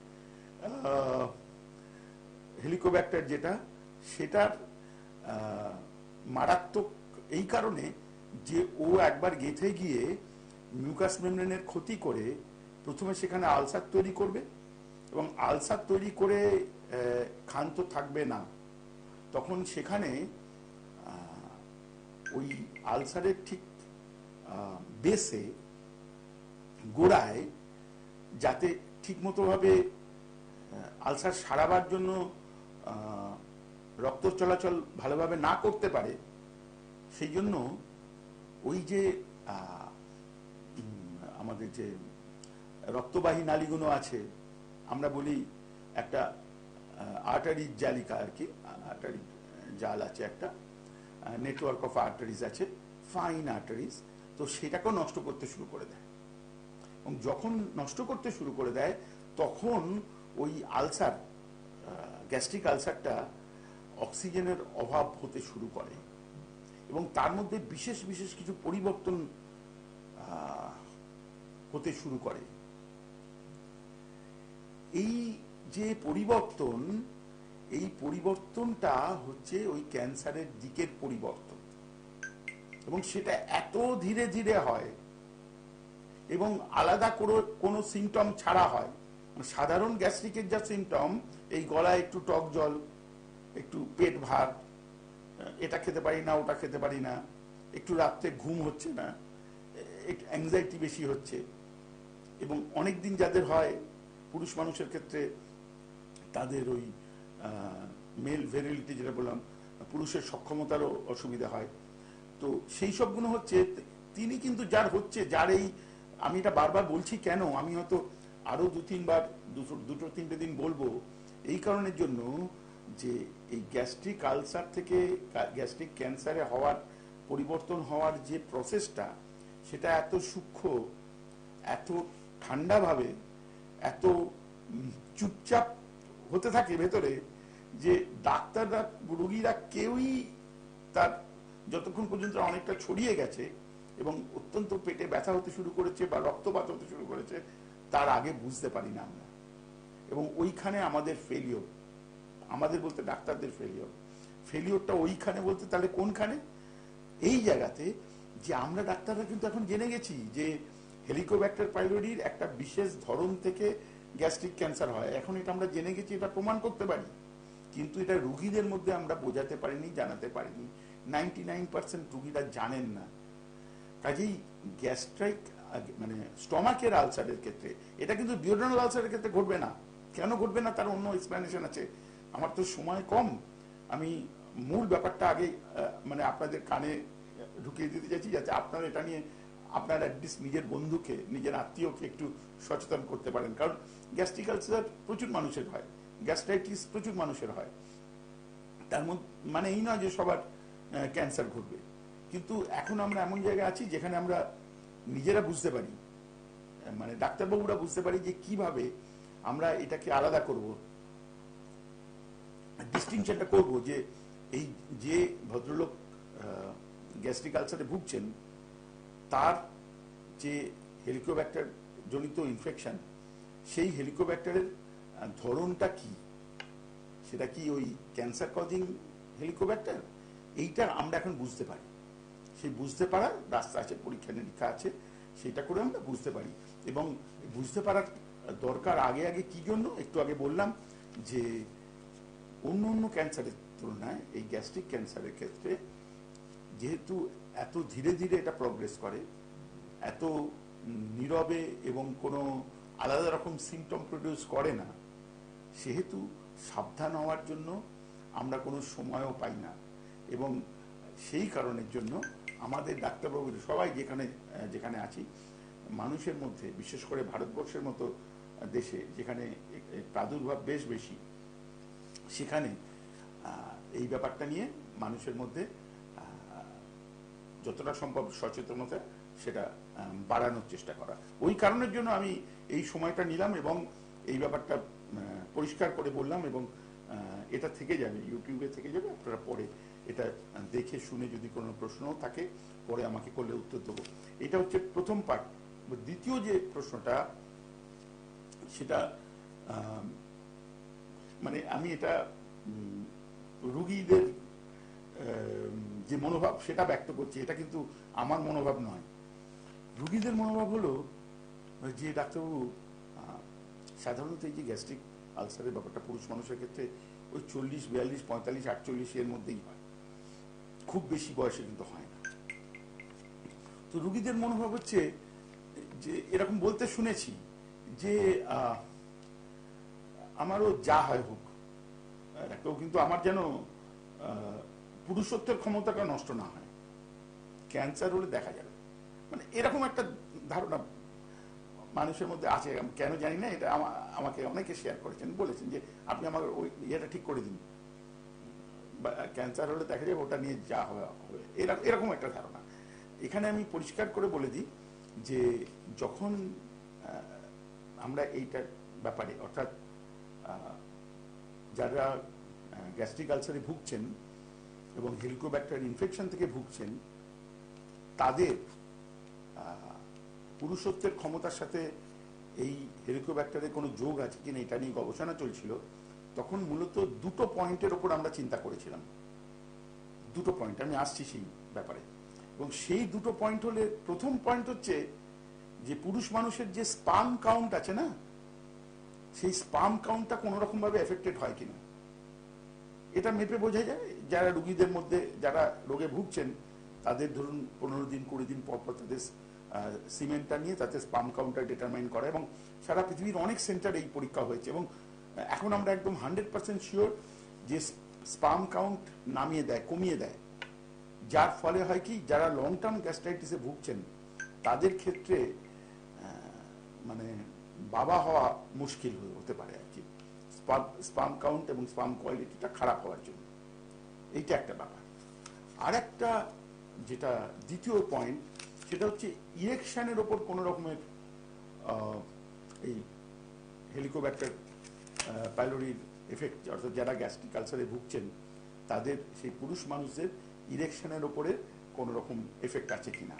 হেলিকোব্যাক্টার যেটা, সেটার মারাত্মক এই কারণে যে ও একবার গেঁথে গিয়ে মিউকাস মেমব্রেনের ক্ষতি করে প্রথমে সেখানে আলসার তৈরি করবে, এবং আলসার তৈরি করে ক্ষান্ত থাকবে না। তখন সেখানে ওই আলসারের ঠিক বেসে, গোড়ায়, যাতে ঠিক মতো ভাবে আলসার সারাবার জন্য রক্ত চলাচল ভালোভাবে না করতে পারে, সেই জন্য ওই যে আমাদের যে রক্তবাহী নালীগুলো আছে, আমরা বলি একটা আর্টারি জালিকা আর কি, আর্টারি জাল আছে একটা, নেটওয়ার্ক অফ আর্টারিজ আছে, ফাইন আর্টারিজ, তো সেটাকেও নষ্ট করতে শুরু করে দেয়। এবং যখন নষ্ট করতে শুরু করে দেয় তখন ওই আলসার, গ্যাস্ট্রিক আলসারটা অক্সিজেনের অভাব হতে শুরু করে এবং তার মধ্যে বিশেষ বিশেষ কিছু পরিবর্তন হতে শুরু করে। এই যে পরিবর্তন, এই পরিবর্তনটা হচ্ছে ওই ক্যান্সারের দিকের পরিবর্তন এবং সেটা এত ধীরে ধীরে হয় এবং আলাদা কোনো সিমটম ছাড়া হয়। সাধারণ গ্যাস্ট্রিকের যা সিমটম, এই গলায় একটু টক জল, একটু পেট ভার, এটা খেতে পারি না ওটা খেতে পারি না, একটু রাত্রে ঘুম হচ্ছে না, একটু অ্যাংজাইটি বেশি হচ্ছে, এবং অনেক দিন যাদের হয় পুরুষ মানুষের ক্ষেত্রে তাদের ওই মেল ভেরিলিটি যেটা বললাম, পুরুষের সক্ষমতারও অসুবিধা হয়। তো সেই সবগুলো হচ্ছে, তিনি কিন্তু যার হচ্ছে, যার এই, আমি এটা বারবার বলছি কেন, আমি হয়তো আরো দুটো তিনটে দিন বলবো এই কারণের জন্য যে এই গ্যাস্ট্রিক আলসার থেকে গ্যাস্ট্রিক ক্যান্সারে হওয়ার পরিবর্তন হওয়ার যে প্রসেসটা, সেটা এত সূক্ষ্ম, এত ঠান্ডাভাবে, এত চুপচাপ হতে থাকে ভেতরে যে ডাক্তাররা, রোগীরা কেউই তার, যতক্ষণ পর্যন্ত অনেকটা ছড়িয়ে গেছে এবং অত্যন্ত পেটে ব্যথা হতে শুরু করেছে বা রক্তপাত হতে শুরু করেছে, তার আগে বুঝতে পারি না আমরা। এবং ওইখানে আমাদের ফেলিওর, আমাদের বলতে ডাক্তারদের ফেলিওরটা ওইখানে বলতে তাহলে কোনখানে? এই জায়গাতে যে আমরা ডাক্তাররা কিন্তু এখন জেনে গেছি যে হেলিকোব্যাক্টার পাইলোরির একটা বিশেষ ধরন থেকে গ্যাস্ট্রিক ক্যান্সার হয়। এখন এটা আমরা জেনে গেছি, এটা প্রমাণ করতে পারি, কিন্তু এটা রোগীদের মধ্যে আমরা বোঝাতে পারিনি, জানাতে পারিনি। 99% রোগীরা জানেন না। কাজেই গ্যাস্ট্রিক মানে স্টমাকের আলসারের ক্ষেত্রে, এটা কিন্তু ডিওড্রানাল আলসারের ক্ষেত্রে ঘটবে না। কেন ঘটবে না তার অন্য এক্সপ্লেনেশন আছে। আমার তো সময় কম, আমি মূল ব্যাপারটা আগে মানে আপনাদের কানে ঢুকিয়ে দিতে চাইছি, যাতে আপনারা এটা নিয়ে আপনার অ্যাটলিস্ট নিজের বন্ধুকে, নিজের আত্মীয়কে একটু সচেতন করতে পারেন। কারণ গ্যাস্ট্রিক আলসার প্রচুর মানুষের হয়, গ্যাস্ট্রাইটিস প্রচুর মানুষের হয়, তার মধ্যে মানে এই নয় যে সবার ক্যান্সার ঘটবে। কিন্তু এখন আমরা এমন জায়গায় আছি যেখানে আমরা নিজেরা বুঝতে পারি, মানে ডাক্তারবাবুরা বুঝতে পারি যে কিভাবে আমরা এটাকে আলাদা করব, ডিস্টিংশনটা করব, যে এই যে ভদ্রলোক গ্যাস্ট্রিক আলসারে ভুগছেন তার যে হেলিকোব্যাক্টার জনিত ইনফেকশন, সেই হেলিকোব্যাক্টারের ধরনটা কি, সেটা কি ওই ক্যান্সার কজিং হেলিকোব্যাক্টার, এইটা আমরা এখন বুঝতে পারি। সেই বুঝতে পারার রাস্তা আছে, পরীক্ষা নিরীক্ষা আছে, সেটা করে আমরা বুঝতে পারি। এবং বুঝতে পারার দরকার আগে আগে কি জন্য, একটু আগে বললাম যে অন্য অন্য ক্যান্সারের তুলনায় এই গ্যাস্ট্রিক ক্যান্সারের ক্ষেত্রে যেহেতু এত ধীরে ধীরে এটা প্রগ্রেস করে, এত নীরবে এবং কোনো আলাদা রকম সিমটম প্রডিউস করে না, সেহেতু সাবধান হওয়ার জন্য আমরা কোনো সময়ও পাই না। এবং সেই কারণের জন্য আমাদের ডাক্তারবাবুরা সবাই যেখানে যেখানে আছি, মানুষের মধ্যে, বিশেষ করে ভারতবর্ষের মতো দেশে যেখানে প্রাদুর্ভাব বেশ বেশি, সেখানে এই ব্যাপারটা নিয়ে মানুষের মধ্যে যতটা সম্ভব সচেতনতা সেটা বাড়ানোর চেষ্টা করা। ওই কারণের জন্য আমি এই সময়টা নিলাম এবং এই ব্যাপারটা পরিষ্কার করে বললাম। এবং এটা থেকে যাবে, ইউটিউবে থেকে যাবে, আপনারা পরে এটা দেখে শুনে যদি কোনো প্রশ্নও থাকে পরে আমাকে করলে উত্তর দেবো। এটা হচ্ছে প্রথম পার্ট। দ্বিতীয় যে প্রশ্নটা, সেটা মানে আমি এটা রুগীদের যে মনোভাব সেটা ব্যক্ত করছি, এটা কিন্তু আমার মনোভাব নয়। রুগীদের মনোভাব হলো যে ডাক্তারবাবু, সাধারণত এই যে গ্যাস্ট্রিক আলসারের ব্যাপারটা পুরুষ মানুষের ক্ষেত্রে ওই 40, 42, 45, 48 এর মধ্যেই হয়, খুব বেশি বয়সে কিন্তু হয় না। তো রুগীদের মনোভাব হচ্ছে যে এরকম বলতে শুনেছি যে আমারও যা হয় হোক, কিন্তু আমার যেন পুরুষত্বের ক্ষমতাটা নষ্ট না হয়, ক্যান্সার হলে দেখা যাবে, মানে এরকম একটা ধারণা মানুষের মধ্যে আছে। কেন জানি না, এটা আমাকে অনেকে শেয়ার করেছেন, বলেছেন যে আপনি আমার ওই ইয়েটা ঠিক করে দিন, ক্যান্সার হলে দেখা যায় ওটা নিয়ে যা হবে হবে, এরকম একটা ধারণা। এখানে আমি পরিষ্কার করে বলে দিই যে যখন আমরা এইটার ব্যাপারে, অর্থাৎ যারা গ্যাস্ট্রিক আলসারে ভুগছেন এবং হেলিকোব্যাক্টার ইনফেকশন থেকে ভুগছেন, তাদের পুরুষত্বের ক্ষমতার সাথে এই হেলিকোব্যাক্টারের কোনো যোগ আছে কিনা এটা নিয়ে গবেষণা চলছিল। তখন মূলত দুটো পয়েন্টের ওপর আমরা চিন্তা করেছিলাম, দুটো পয়েন্ট, আমি আসছি সেই ব্যাপারে। এবং সেই দুটো পয়েন্ট হলে, প্রথম পয়েন্ট হচ্ছে যে পুরুষ মানুষের যে স্পার্ম কাউন্ট আছে না, সেই স্পার্ম কাউন্টটা কোনো রকম ভাবে এফেক্টেড হয় কিনা। এটা মেপে বোঝা যায়। যারা রোগীদের মধ্যে যারা রোগে ভুগছেন তাদের ধরুন 15 দিন 20 দিন পর পর তাদের সিমেন্টটা নিয়ে তাতে স্পার্ম কাউন্টটা ডিটারমাইন করা, এবং সারা পৃথিবীর অনেক সেন্টার এই পরীক্ষা হয়েছে, এবং এখন আমরা একদম 100% শিওর যে স্পার্ম কাউন্ট নামিয়ে দেয়, কমিয়ে দেয়। যার ফলে হয় কি, যারা লং টার্ম গ্যাস্ট্রাইটিসে ভুগছেন তাদের ক্ষেত্রে মানে বাবা হওয়া মুশকিল হতে পারে আর কি, স্পার্ম কাউন্ট এবং স্পার্ম কোয়ালিটিটা খারাপ হওয়ার জন্য। এইটা একটা ব্যাপার। আর একটা যেটা দ্বিতীয় পয়েন্ট, সেটা হচ্ছে ইরেকশনের ওপর কোনো রকমের এই হেলিকোব্যাক্টার পাইলোরির এফেক্ট, অর্থাৎ যারা গ্যাস্ট্রিক আলসারে ভুগছেন তাদের, সেই পুরুষ মানুষদের ইরেকশনের ওপরে কোনো রকম এফেক্ট আছে কিনা।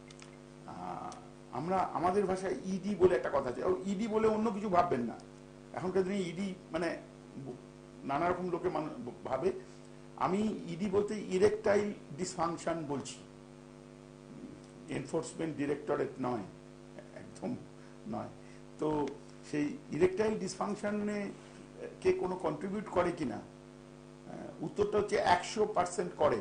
আমরা আমাদের ভাষায় ইডি বলে একটা কথা আছে, ইডি বলে অন্য কিছু ভাববেন না। এখনকার দিনে ইডি মানে নানা রকম লোকে ভাবে। আমি ইডি বলতে ইরেকটাইল ডিসফাংশন বলছি, এনফোর্সমেন্ট ডিরেক্টরেট নয়, একদম নয়। তো সেই ইরেকটাইল ডিসফাংশনে কে কোনো কন্ট্রিবিউট করে কিনা, উত্তরটা হচ্ছে 100% করে।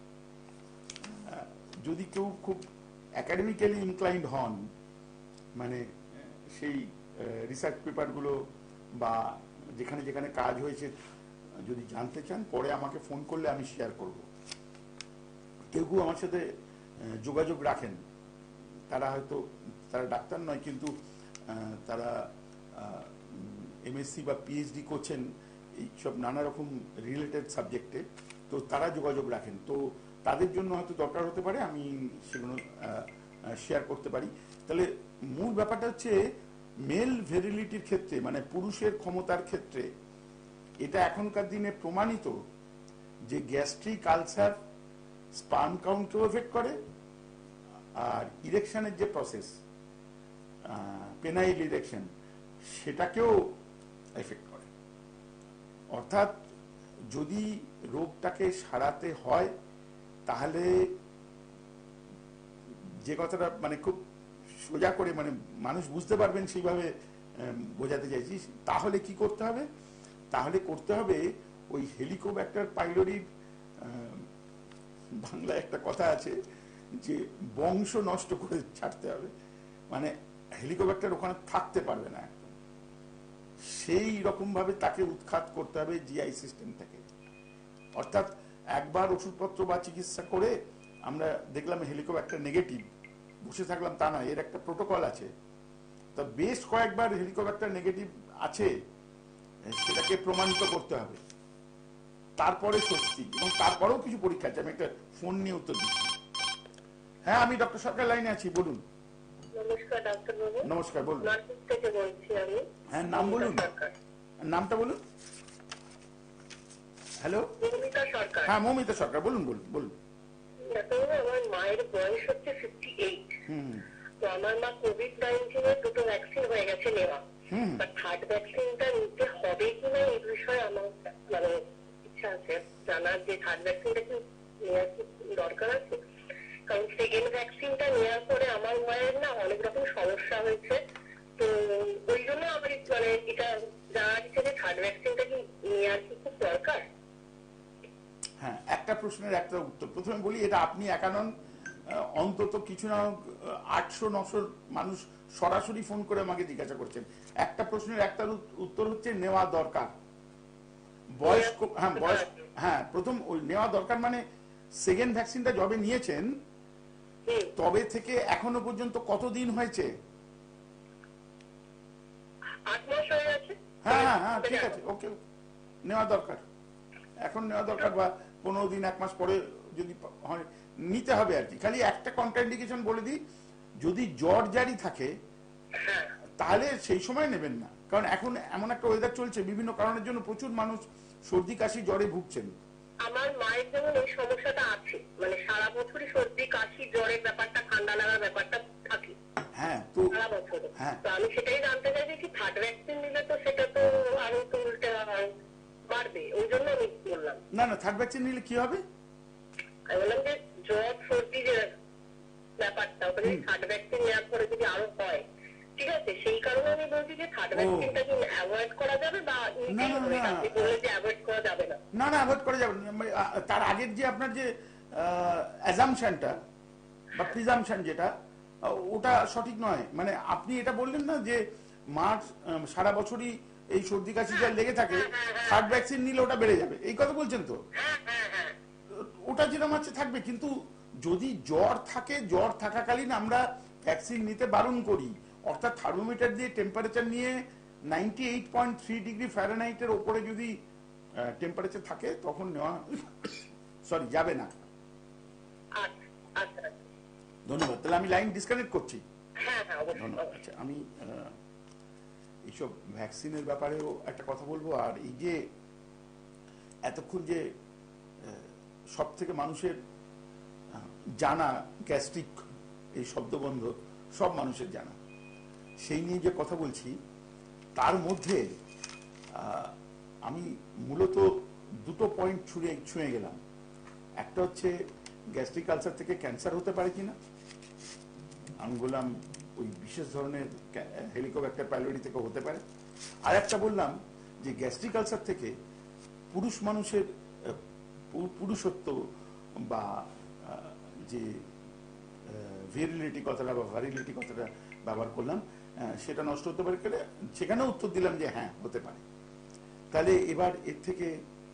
যদি কেউ খুব একাডেমিক্যালি ইনক্লাইন্ড হন, মানে সেই রিসার্চ পেপারগুলো বা যেখানে যেখানে কাজ হয়েছে যদি জানতে চান, পরে আমাকে ফোন করলে আমি শেয়ার করব। কেউ কেউ আমার সাথে যোগাযোগ রাখেন, তারা হয়তো তারা ডাক্তার নয়, কিন্তু তারা এমএসসি বা পিএইচডি করছেন এইসব নানা রকম রিলেটেড সাবজেক্টে, তো তারা যোগাযোগ রাখেন। তো তাদের জন্য হয়তো দরকার হতে পারে, আমি সেগুলো শেয়ার করতে পারি। তাহলে মূল ব্যাপারটা হচ্ছে মেল ভেরিলিটির ক্ষেত্রে, মানে পুরুষের ক্ষমতার ক্ষেত্রে, এটা এখনকার দিনে প্রমাণিত যে গ্যাস্ট্রিক আলসার স্পার্ম কাউন্টকেও এফেক্ট করে, আর ইরেকশনের যে প্রসেস, পেনাইল ইরেকশন, সেটাকেও এফেক্ট করে। অর্থাৎ যদি রোগটাকে সারাতে হয়, তাহলে যে কথাটা মানে খুব সোজা করে মানে মানুষ বুঝতে পারবেন সেইভাবে বোঝাতে চাইছি, তাহলে কি করতে হবে? তাহলে করতে হবে ওই হেলিকোব্যাক্টার পাইলোরির, বাংলায় একটা কথা আছে যে বংশ নষ্ট করে ছাড়তে হবে, মানে হেলিকোব্যাক্টার ওখানে থাকতে পারবে না একদম, সেই রকম ভাবে তাকে উৎখাত করতে হবে জিআই সিস্টেম থেকে। অর্থাৎ একবার ওষুধপত্র বা চিকিৎসা করে আমরা দেখলাম হেলিকোব্যাক্টার নেগেটিভ, বসে থাকলাম তা না, এর একটা প্রোটোকল আছে। তা বেশ কয়েকবার হেলিকোব্যাক্টার নেগেটিভ আছে সেটাকে প্রমাণিত করতে হবে, তারপরে স্বস্তি। এবং তারপরেও কিছু পরীক্ষা আছে, আমি একটা ফোন নিয়ে উত্তর দিচ্ছি। হ্যাঁ, আমি ডক্টর সরকার লাইনে আছি, বলুন। নমস্কার ডাক্তারবাবু। নমস্কার, বলুন। নাটক থেকে বলছি আমি। হ্যাঁ, নাম বলুন, নামটা বলুন। হ্যালো, মৌমিতা সরকার। হ্যাঁ, মৌমিতা সরকার, বলুন বলুন বলুন। ডাক্তারবাবু, আমার মায়ের বয়স হচ্ছে 58। তো আমার মা কোভিড-19 দুটো ভ্যাকসিন হয়ে গেছে নেওয়া, বাট থার্ড ভ্যাকসিনটা নিতে হবে কিনা এই বিষয়ে আমার মানে ইচ্ছা আছে জানার, যে থার্ড ভ্যাকসিনটা কি নেওয়ার কি দরকার আছে। কারণ সেকেন্ড ভ্যাকসিনটা নেওয়ার পরে আমার মায়ের না অনেক রকম সমস্যা হয়েছে, তো ওই জন্য আমার মানে এটা জানার ইচ্ছে যে থার্ড ভ্যাকসিনটা কি নেওয়ার কি খুব দরকার। হ্যাঁ, একটা প্রশ্নের একটা উত্তর প্রথমে বলি, এটা আপনি একা নন, অন্তত কিছু না 800-900 মানুষ সরাসরি ফোন করে আমাকে জিজ্ঞাসা করছেন। একটা প্রশ্নের একটা উত্তর হচ্ছে নেওয়া দরকার। বয়স, হ্যাঁ বয়স, হ্যাঁ প্রথম ওই নেওয়া দরকার মানে সেকেন্ড ভ্যাকসিনটা যবে নিয়েছেন তবে থেকে এখনো পর্যন্ত কতদিন হয়েছে? 8 মাস হয়ে গেছে। হ্যাঁ হ্যাঁ হ্যাঁ, ঠিক আছে, ওকে, নেওয়া দরকার, এখন নেওয়া দরকার, বা 15 দিন 1 মাস পরে যদি হয় নিতে হবে আর কি। খালি একটা কন্ট্রাইন্ডিকেশন বলে দিই, যদি জ্বর জারি থাকে তাহলে সেই সময় নেবেন না, কারণ এখন এমন একটা ওয়েদার চলছে, বিভিন্ন কারণের জন্য প্রচুর মানুষ সর্দি কাশি জ্বরে ভুগছেন। আমার মায়ের যেমন এই সমস্যাটা আছে, মানে সারা বছরই সর্দি কাশি জ্বরের ব্যাপারটা, ঠান্ডা লাগার ব্যাপারটা থাকে হ্যাঁ, তো সারা বছর। হ্যাঁ, তো আমি সেটাই জানতে চাইছি কি থার্ড ভ্যাকসিন নিলে তো সেটা তো আরো তো উল্টে বাড়বে, ওই জন্য আমি বললাম। না না, থার্ড ভ্যাকসিন নিলে কি হবে? আমি বললাম যে জ্বর সর্দি যে ব্যাপারটা, ওটা যদি থার্ড ভ্যাকসিন নেওয়ার পরে যদি আরো হয়, ঠিক আছে, সেই কারণে আমি বলছি যে থার্ড ভ্যাকসিনটা কি অ্যাভয়েড করা যাবে বা নিতেই হবে? আপনি বললেন যে অ্যাভয়েড করা যাবে না। না না, অ্যাভয়েড করা যাবে না। তার আগের যে আপনার যে অ্যাজাম্পশনটা বা প্রিজাম্পশন যেটা, ওটা সঠিক নয়। মানে আপনি এটা বললেন না যে মার সারা বছরই এই সর্দি কাশি যা লেগে থাকে, থার্ড ভ্যাকসিন নিলে ওটা বেড়ে যাবে, এই কথা বলছেন তো? ওটা যেরকম আছে থাকবে, কিন্তু যদি জ্বর থাকে, জ্বর থাকাকালীন আমরা ভ্যাকসিন নিতে বারণ করি, অর্থাৎ থার্মোমিটার দিয়ে টেম্পারেচার নিয়ে 98.3 ডিগ্রি ফ্যারেনহাইটের ওপরে যদি টেম্পারেচার থাকে তখন নেওয়া সরি যাবে না। ধন্যবাদ। তাহলে আমি লাইন ডিসকানেক্ট করছি। ধন্যবাদ। আচ্ছা, আমি এইসব ভ্যাকসিনের ব্যাপারেও একটা কথা বলবো। আর এই যে এতক্ষণ যে সব থেকে মানুষের জানা গ্যাস্ট্রিক এই শব্দবন্ধ সব মানুষের জানা, সেই নিয়ে যে কথা বলছি, তার মধ্যে আমি মূলত দুটো পয়েন্ট ছুঁয়ে গেলাম। একটা হচ্ছে গ্যাস্ট্রিক আলসার থেকে ক্যান্সার হতে পারে কিনা, আমি বললাম ওই বিশেষ ধরনের হেলিকোব্যাক্টার পাইলোরি থেকে হতে পারে। আর একটা বললাম যে গ্যাস্ট্রিক আলসার থেকে পুরুষ মানুষের পুরুষত্ব বা যে ভিরিলিটি কথাটা বা ভারিলিটি কথাটা ব্যবহার করলাম, সেটা নষ্ট হতে পারে কিনা, সেখানেও উত্তর দিলাম যে হ্যাঁ হতে পারে। তাহলে এবার এর থেকে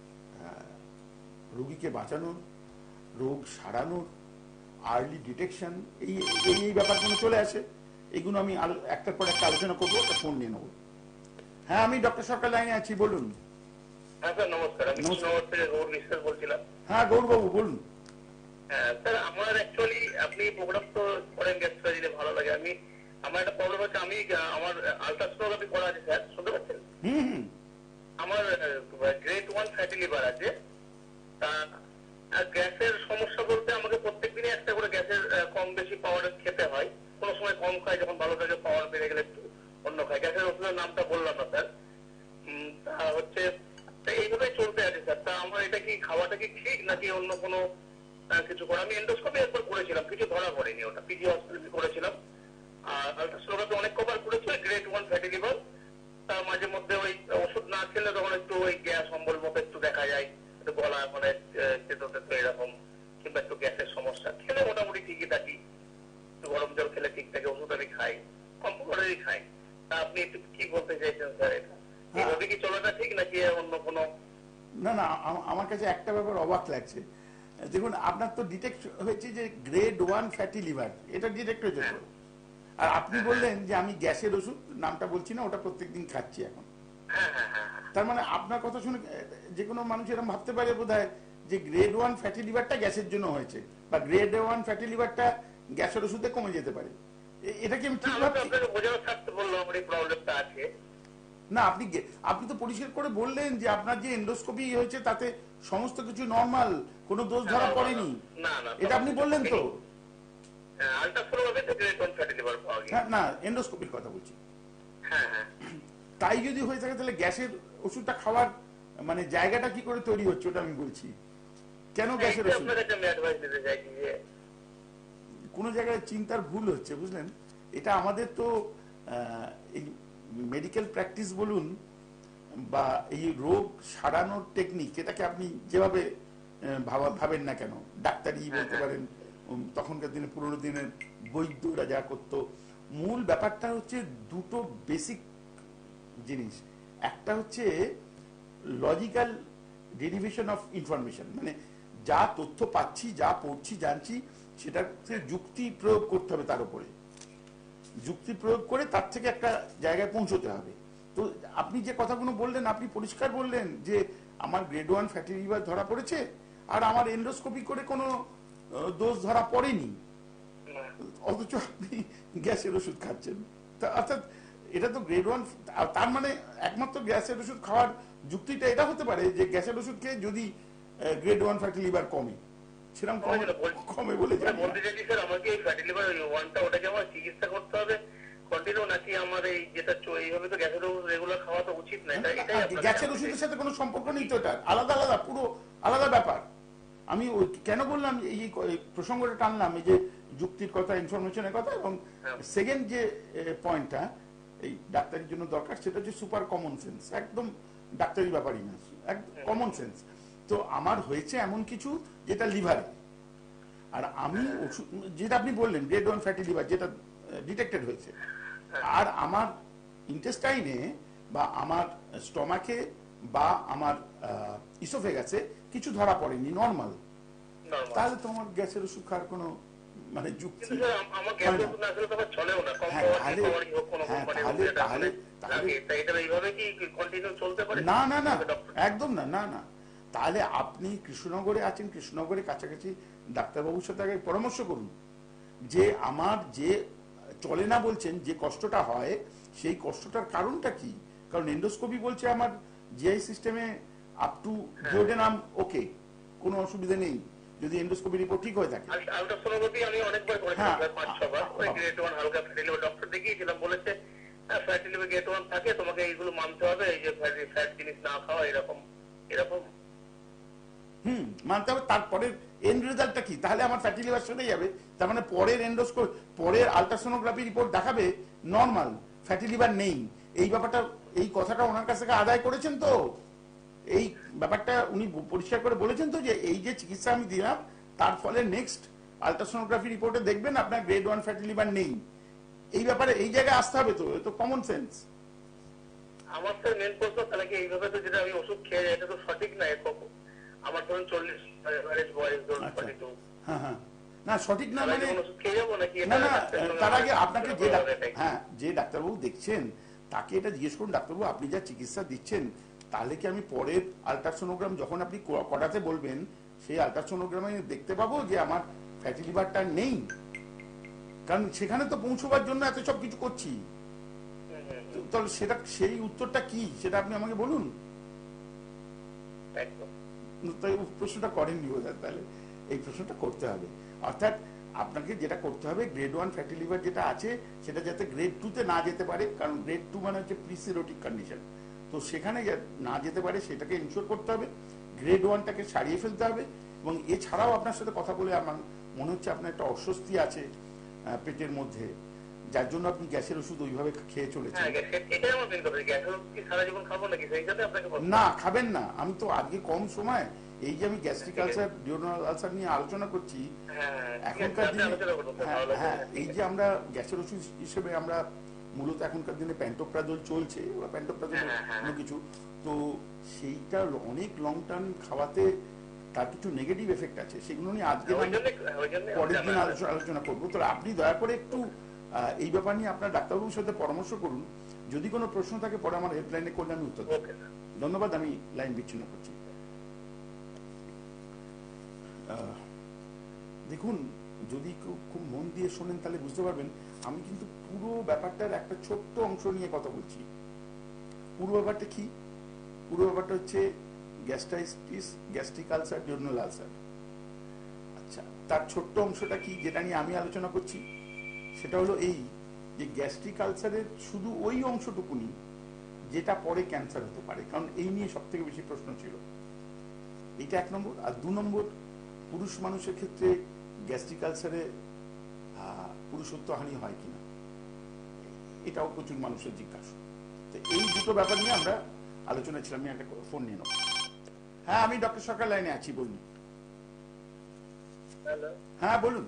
রোগীকে বাঁচানোর, রোগ সারানোর, আর্লি ডিটেকশন, এই এই ব্যাপারগুলো চলে আসে। এগুলো আমি একটার পর একটা আলোচনা করবো, একটা ফোন নিয়ে নেবো। হ্যাঁ, আমি ডক্টর সরকার লাইনে আছি, বলুন। হ্যাঁ স্যার, নমস্কার। আমি কৃষ্ণনগর থেকে গৌর বিশ্বাস বলছিলাম। হ্যাঁ গৌরবাবু বলুন। হ্যাঁ স্যার, আমার অ্যাকচুয়ালি আপনি প্রোগ্রাম তো করেন, গ্যাস্ট্রো দিলে ভালো লাগে। আমার একটা প্রবলেম হচ্ছে, আমার আলট্রাসোনোগ্রাফি করা আছে স্যার, শুনতে পাচ্ছেন? আমার গ্রেড 1 ফ্যাটি লিভার আছে। তা গ্যাসের সমস্যা বলতে আমাকে প্রত্যেকদিনই একটা করে গ্যাসের কম বেশি পাওয়ার খেতে হয়। কোনো সময় কম খাই, যখন ভালো থাকে পাওয়ার বেড়ে গেলে একটু অন্য খাই। গ্যাসের ওষুধের নামটা বললাম না স্যার। তা হচ্ছে এইভাবেই চলতে আছে স্যার। তা আমার এটা কি খাওয়াটা কি ঠিক নাকি অন্য কোনো কিছু করা? আমি এন্ডোস্কোপি একবার করেছিলাম, কিছু ধরা পড়েনি, ওটা পিজি হসপিটালে করেছিলাম। আর আলট্রাসোনোগ্রাফি অনেক কভার করেছে, গ্রেড 1 ফ্যাটি লিভার। তার মাঝে মধ্যে ওই ওষুধ না খেলে তখন একটু ওই গ্যাস অম্বল মতো একটু দেখা যায়, একটু গলা মানে চেতে এরকম, কিংবা একটু গ্যাসের সমস্যা। খেলে মোটামুটি ঠিকই থাকি, একটু গরম জল খেলে ঠিক থাকে, ওষুধ আমি খাই, কম পরিমাণেই খাই। তা আপনি একটু কি বলতে চাইছেন স্যার? এটা এইভাবে কি চলাটা ঠিক নাকি অন্য কোনো? না না, আমার কাছে একটা ব্যাপার অবাক লাগছে। দেখুন, আপনার তো ডিটেক্ট হয়েছে যে গ্রেড 1 ফ্যাটি লিভার, এটা ডিটেক্ট হয়েছে তো। আর আপনি বললেন যে আমি গ্যাসের ওষুধ, নামটা বলছি না, ওটা প্রত্যেকদিন খাচ্ছি এখন। তার মানে আপনার কথা শুনে যে কোনো মানুষ এরকম ভাবতে পারে বোধহয় যে গ্রেড 1 ফ্যাটি লিভারটা গ্যাসের জন্য হয়েছে, বা গ্রেড 1 ফ্যাটি লিভারটা গ্যাসের ওষুধে কমে যেতে পারে। এটা কি আমি ঠিক ভাবছি? না, আপনি তো পরিষ্কার করে বললেন যে আপনার যে এন্ডোস্কোপি হয়েছে তাতে সমস্ত কিছু নরমাল, কোনো দোষ ধরা পড়েনি, এটা আপনি বললেন তো? না, এন্ডোস্কোপির কথা বলছি। তাই যদি হয়ে থাকে তাহলে গ্যাসের ওষুধটা খাওয়ার মানে জায়গাটা কি করে তৈরি হচ্ছে, ওটা আমি বলছি। কেন গ্যাসের ওষুধ? কোন জায়গায় চিন্তার ভুল হচ্ছে, বুঝলেন? এটা আমাদের তো এই মেডিকেল প্র্যাকটিস বলুন বা এই রোগ সারানোর টেকনিক, এটাকে আপনি যেভাবে ভাবেন না কেন, ডাক্তারি বলতে পারেন, তখনকার দিনে পুরোনো দিনের বৈদ্যরা যা করতো, মূল ব্যাপারটা হচ্ছে দুটো বেসিক জিনিস। একটা হচ্ছে লজিক্যাল ডেরিভেশন অফ ইনফরমেশন, মানে যা তথ্য পাচ্ছি, যা পড়ছি, জানছি, সেটাতে যুক্তি প্রয়োগ করতে হবে, তার উপরে যুক্তি প্রয়োগ করে তার থেকে একটা জায়গায় পৌঁছতে হবে। তো আপনি যে কথাগুলো বললেন, আপনি পরিষ্কার বললেন যে আমার গ্রেড 1 ফ্যাটি লিভার ধরা পড়েছে, আর আমার এন্ডোস্কোপি করে কোনো দোষ ধরা পড়েনি, না। অথচ আপনি গ্যাসের ওষুধ খাচ্ছেন। অর্থাৎ এটা তো গ্রেড 1, তার মানে একমাত্র গ্যাসের ওষুধ খাওয়ার যুক্তিটা এটা হতে পারে যে গ্যাসের ওষুধ খেয়ে যদি গ্রেড 1 ফ্যাটি লিভার কমে, সেরকম কমে বলে জানি না। বলতে চাইছি স্যার, আমাকে এই ফ্যাটি লিভার 1টা ওটাকে আমার চিকিৎসা করতে হবে কন্টিনিউ, নাকি আমার এই যেটা এইভাবে তো গ্যাসের ওষুধ রেগুলার খাওয়া তো উচিত না? গ্যাসের ওষুধের সাথে কোনো সম্পর্ক নেই তো, এটা আলাদা আলাদা, পুরো আলাদা ব্যাপার। আমি কেন বললাম এই প্রসঙ্গটা টানলাম, এই যে যুক্তির কথা, ইনফরমেশনের কথা, এবং সেকেন্ড যে পয়েন্টটা এই ডাক্তারির জন্য দরকার সেটা হচ্ছে সুপার কমন সেন্স, একদম ডাক্তারি ব্যাপারই না, একদম কমন সেন্স। তো আমার হয়েছে এমন কিছু যেটা লিভারে, আর আমি ওষুধ যেটা আপনি বললেন গ্রেড 1 ফ্যাটি লিভার যেটা ডিটেক্টেড হয়েছে, আর আমার ইন্টেস্টাইনে বা আমার স্টমাকে বা আমার ইসোফেগাসে কিছু ধরা পড়েনি, নর্মাল, তাহলে তো আমার গ্যাসের ওষুধ খাওয়ার কোনো মানে যুক্তি না না না, একদম না, না না। তাহলে আপনি কৃষ্ণনগরে আছেন, কৃষ্ণনগরের কাছাকাছি ডাক্তারবাবুর সাথে আগে পরামর্শ করুন যে আমার যে চলে না বলছেন, যে কষ্টটা হয় সেই কষ্টটার কারণটা কি। কারণ এন্ডোস্কোপি বলছে আমার জিআই সিস্টেমে আপ টু ডিওডেনাম ওকে, কোনো অসুবিধা নেই যদি এন্ডোস্কোপি রিপোর্ট ঠিক হয়ে থাকে। আলট্রাসোনোগ্রাফি আমি অনেকবার করেছিলাম, 5-6 বার। ওই গ্রেড 1 হালকা ফ্যাটি লিভার ডক্টর দেখিয়েছিলাম, বলেছে ফ্যাটি লিভার গ্রেড 1 থাকে, তোমাকে এইগুলো মানতে হবে, এই যে ফ্যাট জিনিস না খাওয়া, এরকম এরকম মানতে হবে। তারপরে এন্ড রেজাল্টটা কি, তাহলে আমার ফ্যাটি লিভার সেরে যাবে। তার মানে পরের এন্ডোস্কোপ, পরের আলট্রাসোনোগ্রাফি রিপোর্ট দেখাবে নরমাল, ফ্যাটি লিভার নেই। এই ব্যাপারটা, এই কথাটা ওনার কাছ থেকে আদায় করেছেন তো, এই ব্যাপারটা উনি পরিষ্কার করে বলেছেন তো যে এই যে চিকিৎসা আমি দিলাম তার ফলে নেক্সট আলট্রাসোনোগ্রাফি রিপোর্টে দেখবেন আপনার গ্রেড 1 ফ্যাটি লিভার নেই। এই ব্যাপারে এই জায়গায় আসতে হবে তো, এটা তো কমন সেন্স। আমার তো মেন প্রশ্ন, তাহলে কি এইভাবে তো যেটা আমি ওষুধ খেয়ে এটা তো সঠিক না? আমার ধরুন 40 এভারেজ বয়স, ধরুন 42। হ্যাঁ হ্যাঁ, না সঠিক না মানে ওষুধ খেয়ে যাবো নাকি? না না, তার আগে আপনাকে যে ডাক্তারবাবু দেখছেন তাকে এটা জিজ্ঞেস করুন, ডাক্তারবাবু আপনি যা চিকিৎসা দিচ্ছেন তাহলে কি আমি পরের আলট্রাসোনোগ্রাম যখন আপনি করাতে বলবেন সেই আলট্রাসোনোগ্রামে দেখতে পাবো যে আমার ফ্যাটি লিভারটা নেই? কারণ সেখানে তো পৌঁছবার জন্য এত সব কিছু করছি, তাহলে সেটা সেই উত্তরটা কি সেটা আপনি আমাকে বলুন। তাই প্রশ্নটা করেননি বোধহয়, তাহলে এই প্রশ্নটা করতে হবে। অর্থাৎ আপনাকে যেটা করতে হবে, গ্রেড 1 ফ্যাটি লিভার যেটা আছে সেটা যাতে গ্রেড 2 তে না যেতে পারে, কারণ গ্রেড 2 মানে হচ্ছে প্রিসিরোটিক কন্ডিশন, তো সেখানে না যেতে পারে সেটাকে ইনশিওর করতে হবে। গ্রেড 1টাকে সারিয়ে ফেলতে হবে। এবং এছাড়াও আপনার সাথে কথা বলে আমার মনে হচ্ছে আপনার একটা অস্বস্তি আছে পেটের মধ্যে, যার জন্য আপনি গ্যাসের ওষুধ ওইভাবে খেয়ে চলেছেন। না খাবেন না। আমি তো আজকে কম সময় এই যে আমি গ্যাস্ট্রিক আলসার, ডিওডেনাল আলসার নিয়ে আলোচনা করছি, এখনকার দিনে হ্যাঁ এই যে আমরা গ্যাসের ওষুধ হিসেবে আমরা মূলত এখনকার দিনে প্যান্টোপ্রাজল চলছে বা প্যান্টোপ্রাজল কোনো কিছু, তো সেইটা অনেক লং টার্ম খাওয়াতে তার কিছু নেগেটিভ এফেক্ট আছে, সেগুলো নিয়ে আজকে পরের দিন আলোচনা করবো। তো আপনি দয়া করে একটু এই ব্যাপার নিয়ে আপনার ডাক্তারবাবুর সাথে পরামর্শ করুন। যদি কোনো প্রশ্ন থাকে পরে আমার হেল্পলাইনে করলে আমি উত্তর দেব। ধন্যবাদ, আমি লাইন বিচ্ছিন্ন করছি। দেখুন, যদি খুব মন দিয়ে শোনেন তাহলে বুঝতে পারবেন আমি কিন্তু পুরো ব্যাপারটার একটা ছোট্ট অংশ নিয়ে কথা বলছি। পুরো ব্যাপারটা কি? পুরো ব্যাপারটা হচ্ছে gastritis, gastric ulcer, duodenal ulcer. আচ্ছা, তার ছোট্ট অংশটা কি যেটা নিয়ে আমি আলোচনা করছি সেটা হলো এই যে গ্যাস্ট্রিক আলসারের শুধু ওই অংশটুকুনি যেটা পরে ক্যান্সার হতে পারে, কারণ এই নিয়ে সব থেকে বেশি প্রশ্ন ছিল। এটা 1 নম্বর। আর 2 নম্বর, পুরুষ মানুষের ক্ষেত্রে গ্যাস্ট্রিক আলসারে পুরুষত্বহানি হয় কিনা, এটাও প্রচুর মানুষের জিজ্ঞাসা। তো এই দুটো ব্যাপার নিয়ে আমরা আলোচনা ছিলাম। আমি একটা ফোন নিয়ে নেব। হ্যাঁ, আমি ডক্টর সরকার লাইনে আছি, বলুন। হ্যাঁ বলুন,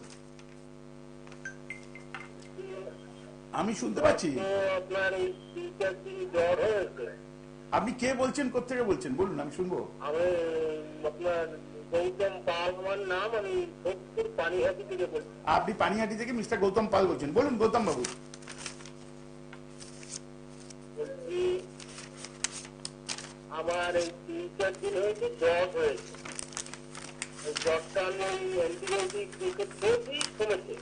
আমি শুনতে পাচ্ছি। আপনি কে বলছেন, কোথেকে বলছেন বলুন, আমি শুনবো। আপনি পানিহাটি থেকে মিস্টার গৌতম পাল বলছেন, বলুন গৌতম বাবু। আমার এই 3-4 দিন হয়েছে জ্বর হয়েছে। জ্বরটা আমি ওই অ্যান্টিবায়োটিক খেয়েছি, কমেছে।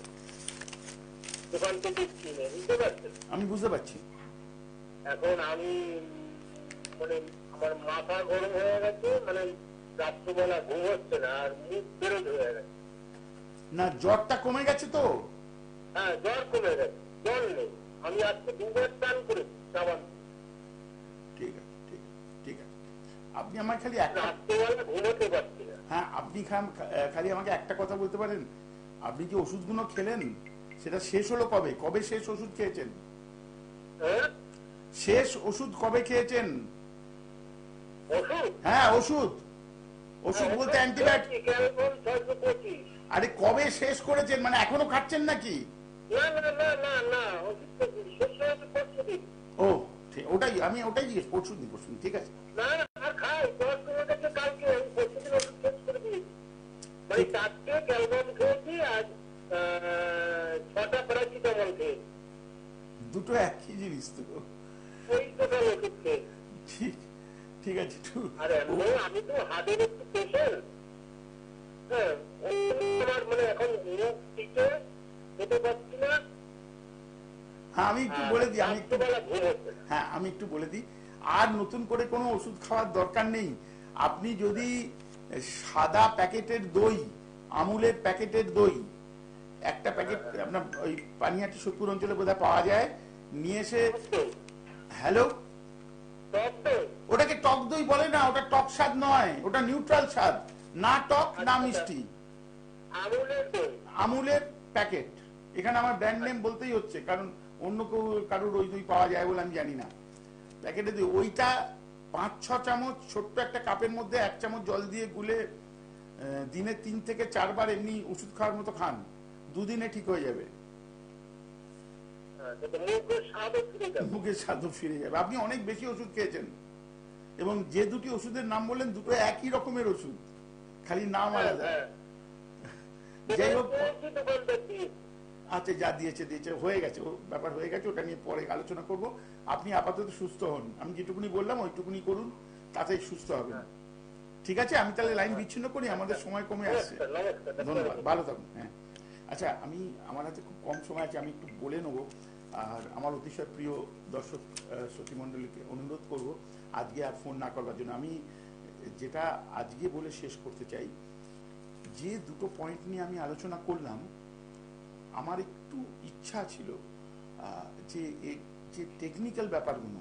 দোকান থেকে কিনে, বুঝতে পারছেন? আমি বুঝতে পারছি। এখন আমি মানে আমার মাথা গরম হয়ে গেছে, মানে রাত্রিবেলা ঘুম হচ্ছে না, আর মুখ বেরোধ হয়ে গেছে। না, জ্বরটা কমে গেছে তো? হ্যাঁ, জ্বর কমে গেছে, জ্বর নেই। আমি আজকে 2 বার স্নান করেছি সাবান। ঠিক আছে, ঠিক আছে, ঠিক আছে। আপনি আমার খালি একটা, রাত্রিবেলা ঘুমোতে পারছি না। হ্যাঁ, আপনি খালি আমাকে একটা কথা বলতে পারেন, আপনি যে ওষুধগুলো খেলেন সেটা শেষ হলো কবে? কবে শেষ ওষুধ খেয়েছেন? হ্যাঁ, শেষ ওষুধ কবে খেয়েছেন? ওষুধ? হ্যাঁ, ওষুধ। ওষুধ বলতে অ্যান্টিবায়োটিক। ক্যালপন 625। আরে কবে শেষ করেছেন, মানে এখনো খাচ্ছেন নাকি? না না না না না, ওষুধ তো শেষ হয়েছে পরশুদিন। ও ওটাই, আমি ওটাই জিজ্ঞেস, পরশুদিন। ঠিক আছে। না না, আর খাই, জ্বর কমে গেছে কালকে, আমি পরশুদিন ওষুধ শেষ করে দিয়েছি। মানে 4টে ক্যালপন খেয়েছি, আর 6টা প্যারাসিটামল খেয়েছি। দুটো একই জিনিস তো। ওই টোটাল ওষুধ খেয়েছি। ঠিক, ঠিক আছে। আর এমনি আমি তো হার্টের একটু পেশেন্ট। হ্যাঁ, আমার মানে এখন মুখ টিকে যেতে পারছি না। হ্যাঁ, আমি একটু বলে দিই, রাত্রিবেলা ঘুম হচ্ছে না। হ্যাঁ, আমি একটু বলে দিই, আর নতুন করে কোনো ওষুধ খাওয়ার দরকার নেই। আপনি যদি সাদা প্যাকেটের দই, আমুলের প্যাকেটের দই, একটা প্যাকেট আপনার ওই পানিহাটি 70 অঞ্চলে বোধহয় পাওয়া যায়, নিয়ে এসে, হ্যালো, টক দই? ওটাকে টক দই বলে না, ওটা টক স্বাদ নয়, ওটা নিউট্রাল স্বাদ, না টক না মিষ্টি। আমুলের দই? আমুলের প্যাকেট। এখানে আমার ব্র্যান্ড নেম বলতেই হচ্ছে, কারণ অন্য কেউ কারোর ওই দই পাওয়া যায় বলে আমি জানি না। প্যাকেটে দই, ওইটা 5-6 চামচ ছোট্ট একটা কাপের মধ্যে 1 চামচ জল দিয়ে গুলে দিনে 3 থেকে 4 বার এমনি ওষুধ খাওয়ার মতো খান, 2 দিনে ঠিক হয়ে যাবে। মুখের স্বাদও ফিরে যাবে। আপনি অনেক বেশি ওষুধ খেয়েছেন, এবং যে দুটি ওষুধের নাম বললেন দুটো একই রকমের ওষুধ, খালি নাম আলাদা। যাই হোক, আচ্ছা, যা দিয়েছে হয়ে গেছে, ও ব্যাপার হয়ে গেছে, ওটা নিয়ে পরে আলোচনা করব। আপনি আপাতত সুস্থ হন, আমি যেটুকুনি বললাম ওইটুকুনি করুন, তাতেই সুস্থ হবেন। ঠিক আছে, আমি তাহলে লাইন বিচ্ছিন্ন করি, আমাদের সময় কমে আসছে। ধন্যবাদ, ভালো থাকুন। হ্যাঁ, আচ্ছা, আমার হাতে খুব কম সময় আছে, আমি একটু বলে নেবো। আর আমার অতিশয় প্রিয় দর্শক শ্রোতী মণ্ডলীকে অনুরোধ করব আজকে আর ফোন না করবার জন্য। আমি যেটা আজকে বলে শেষ করতে চাই, যে দুটো পয়েন্ট নিয়ে আমি আলোচনা করলাম, আমার একটু ইচ্ছা ছিল যে টেকনিক্যাল ব্যাপারগুলো,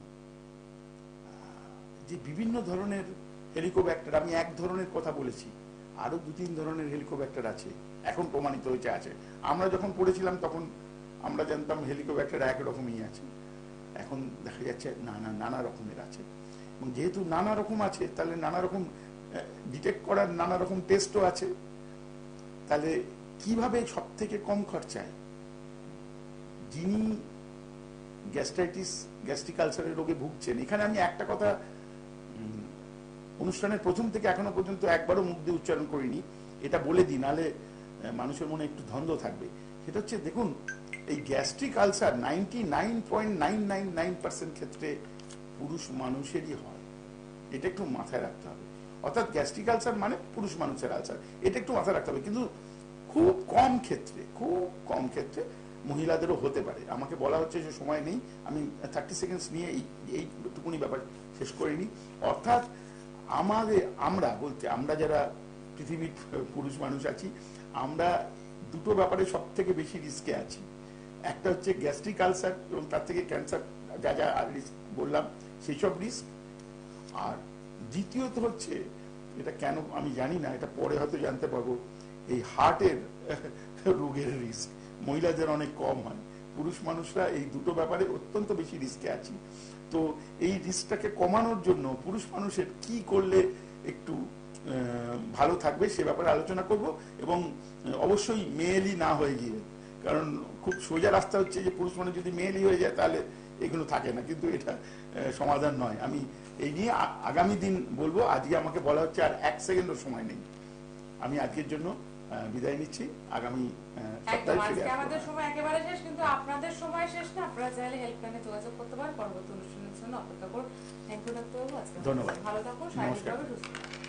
যে বিভিন্ন ধরনের হেলিকোব্যাক্টার, আমি এক ধরনের কথা বলেছি, আরো 2-3 ধরনের হেলিকোব্যাক্টার আছে, এখন প্রমাণিত হয়েছে আছে। আমরা যখন পড়েছিলাম তখন আমরা জানতাম হেলিকোব্যাক্টার একরকমই আছে, এখন দেখা যাচ্ছে নানা রকমের আছে। এবং যেহেতু নানা রকম আছে, তাহলে নানা রকম ডিটেক্ট করার নানা রকম টেস্টও আছে। তাহলে কিভাবে সব থেকে কম খরচায়, যিনি গ্যাস্ট্রাইটিস, গ্যাস্ট্রিক আলসারের রোগে ভুগছেন, এখানে আমি একটা কথা অনুষ্ঠানের প্রথম থেকে এখনো পর্যন্ত একবারও মুখ দিয়ে উচ্চারণ করিনি, এটা বলে দিই, নাহলে মানুষের মনে একটু দ্বন্দ্ব থাকবে। সেটা হচ্ছে, দেখুন, এই গ্যাস্ট্রিক আলসার 99.999% ক্ষেত্রে পুরুষ মানুষেরই হয়, এটা একটু মাথায় রাখতে হবে। অর্থাৎ গ্যাস্ট্রিক আলসার মানে পুরুষ মানুষের আলসার, এটা একটু মাথায় রাখতে হবে। কিন্তু খুব কম ক্ষেত্রে মহিলাদেরও হতে পারে। আমাকে বলা হচ্ছে যে সময় নেই, আমি 30 সেকেন্ডস নিয়ে এইটুকুনি ব্যাপার শেষ করে নিই। অর্থাৎ আমরা যারা পৃথিবীর পুরুষ মানুষ আছি, আমরা দুটো ব্যাপারে সব থেকে বেশি রিস্কে আছি। একটা হচ্ছে গ্যাস্ট্রিক আলসার, এবং তার থেকে ক্যান্সার, যা যা রিস্ক বললাম সেই সব রিস্ক। আর দ্বিতীয়ত হচ্ছে, এটা কেন আমি জানি না, এটা পরে হয়তো জানতে পারবো, এই হার্টের রোগের রিস্ক মহিলাদের অনেক কম হয়, পুরুষ মানুষরা এই দুটো ব্যাপারে অত্যন্ত বেশি রিস্কে আছি। তো এই রিস্কটাকে কমানোর জন্য পুরুষ মানুষের কি করলে একটু ভালো থাকবে সে ব্যাপারে আলোচনা করব, এবং অবশ্যই মেয়েলি না হয়ে গিয়ে, কারণ খুব সোজা রাস্তা হচ্ছে যে পুরুষ মানুষ যদি মেয়েলি হয়ে যায় তাহলে এগুলো থাকে না, কিন্তু এটা সমাধান নয়। আমি এই নিয়ে আগামী দিন বলবো, আজকে আমাকে বলা হচ্ছে আর 1 সেকেন্ডও সময় নেই। আমি আজকের জন্য বিদায় নিচ্ছি, আগামী সপ্তাহে ফিরে আসবো। আমাদের সময় একেবারে শেষ, কিন্তু আপনাদের সময় শেষ না। আপনারা চাইলে হেল্পলাইনে যোগাযোগ করতে পারেন, পরবর্তী অনুষ্ঠানের জন্য অপেক্ষা করুন। থ্যাংক ইউ ডাক্তারবাবু, আজকে ধন্যবাদ, ভালো থাকুন, শারীরিকভাবে সুস্থ থাকুন।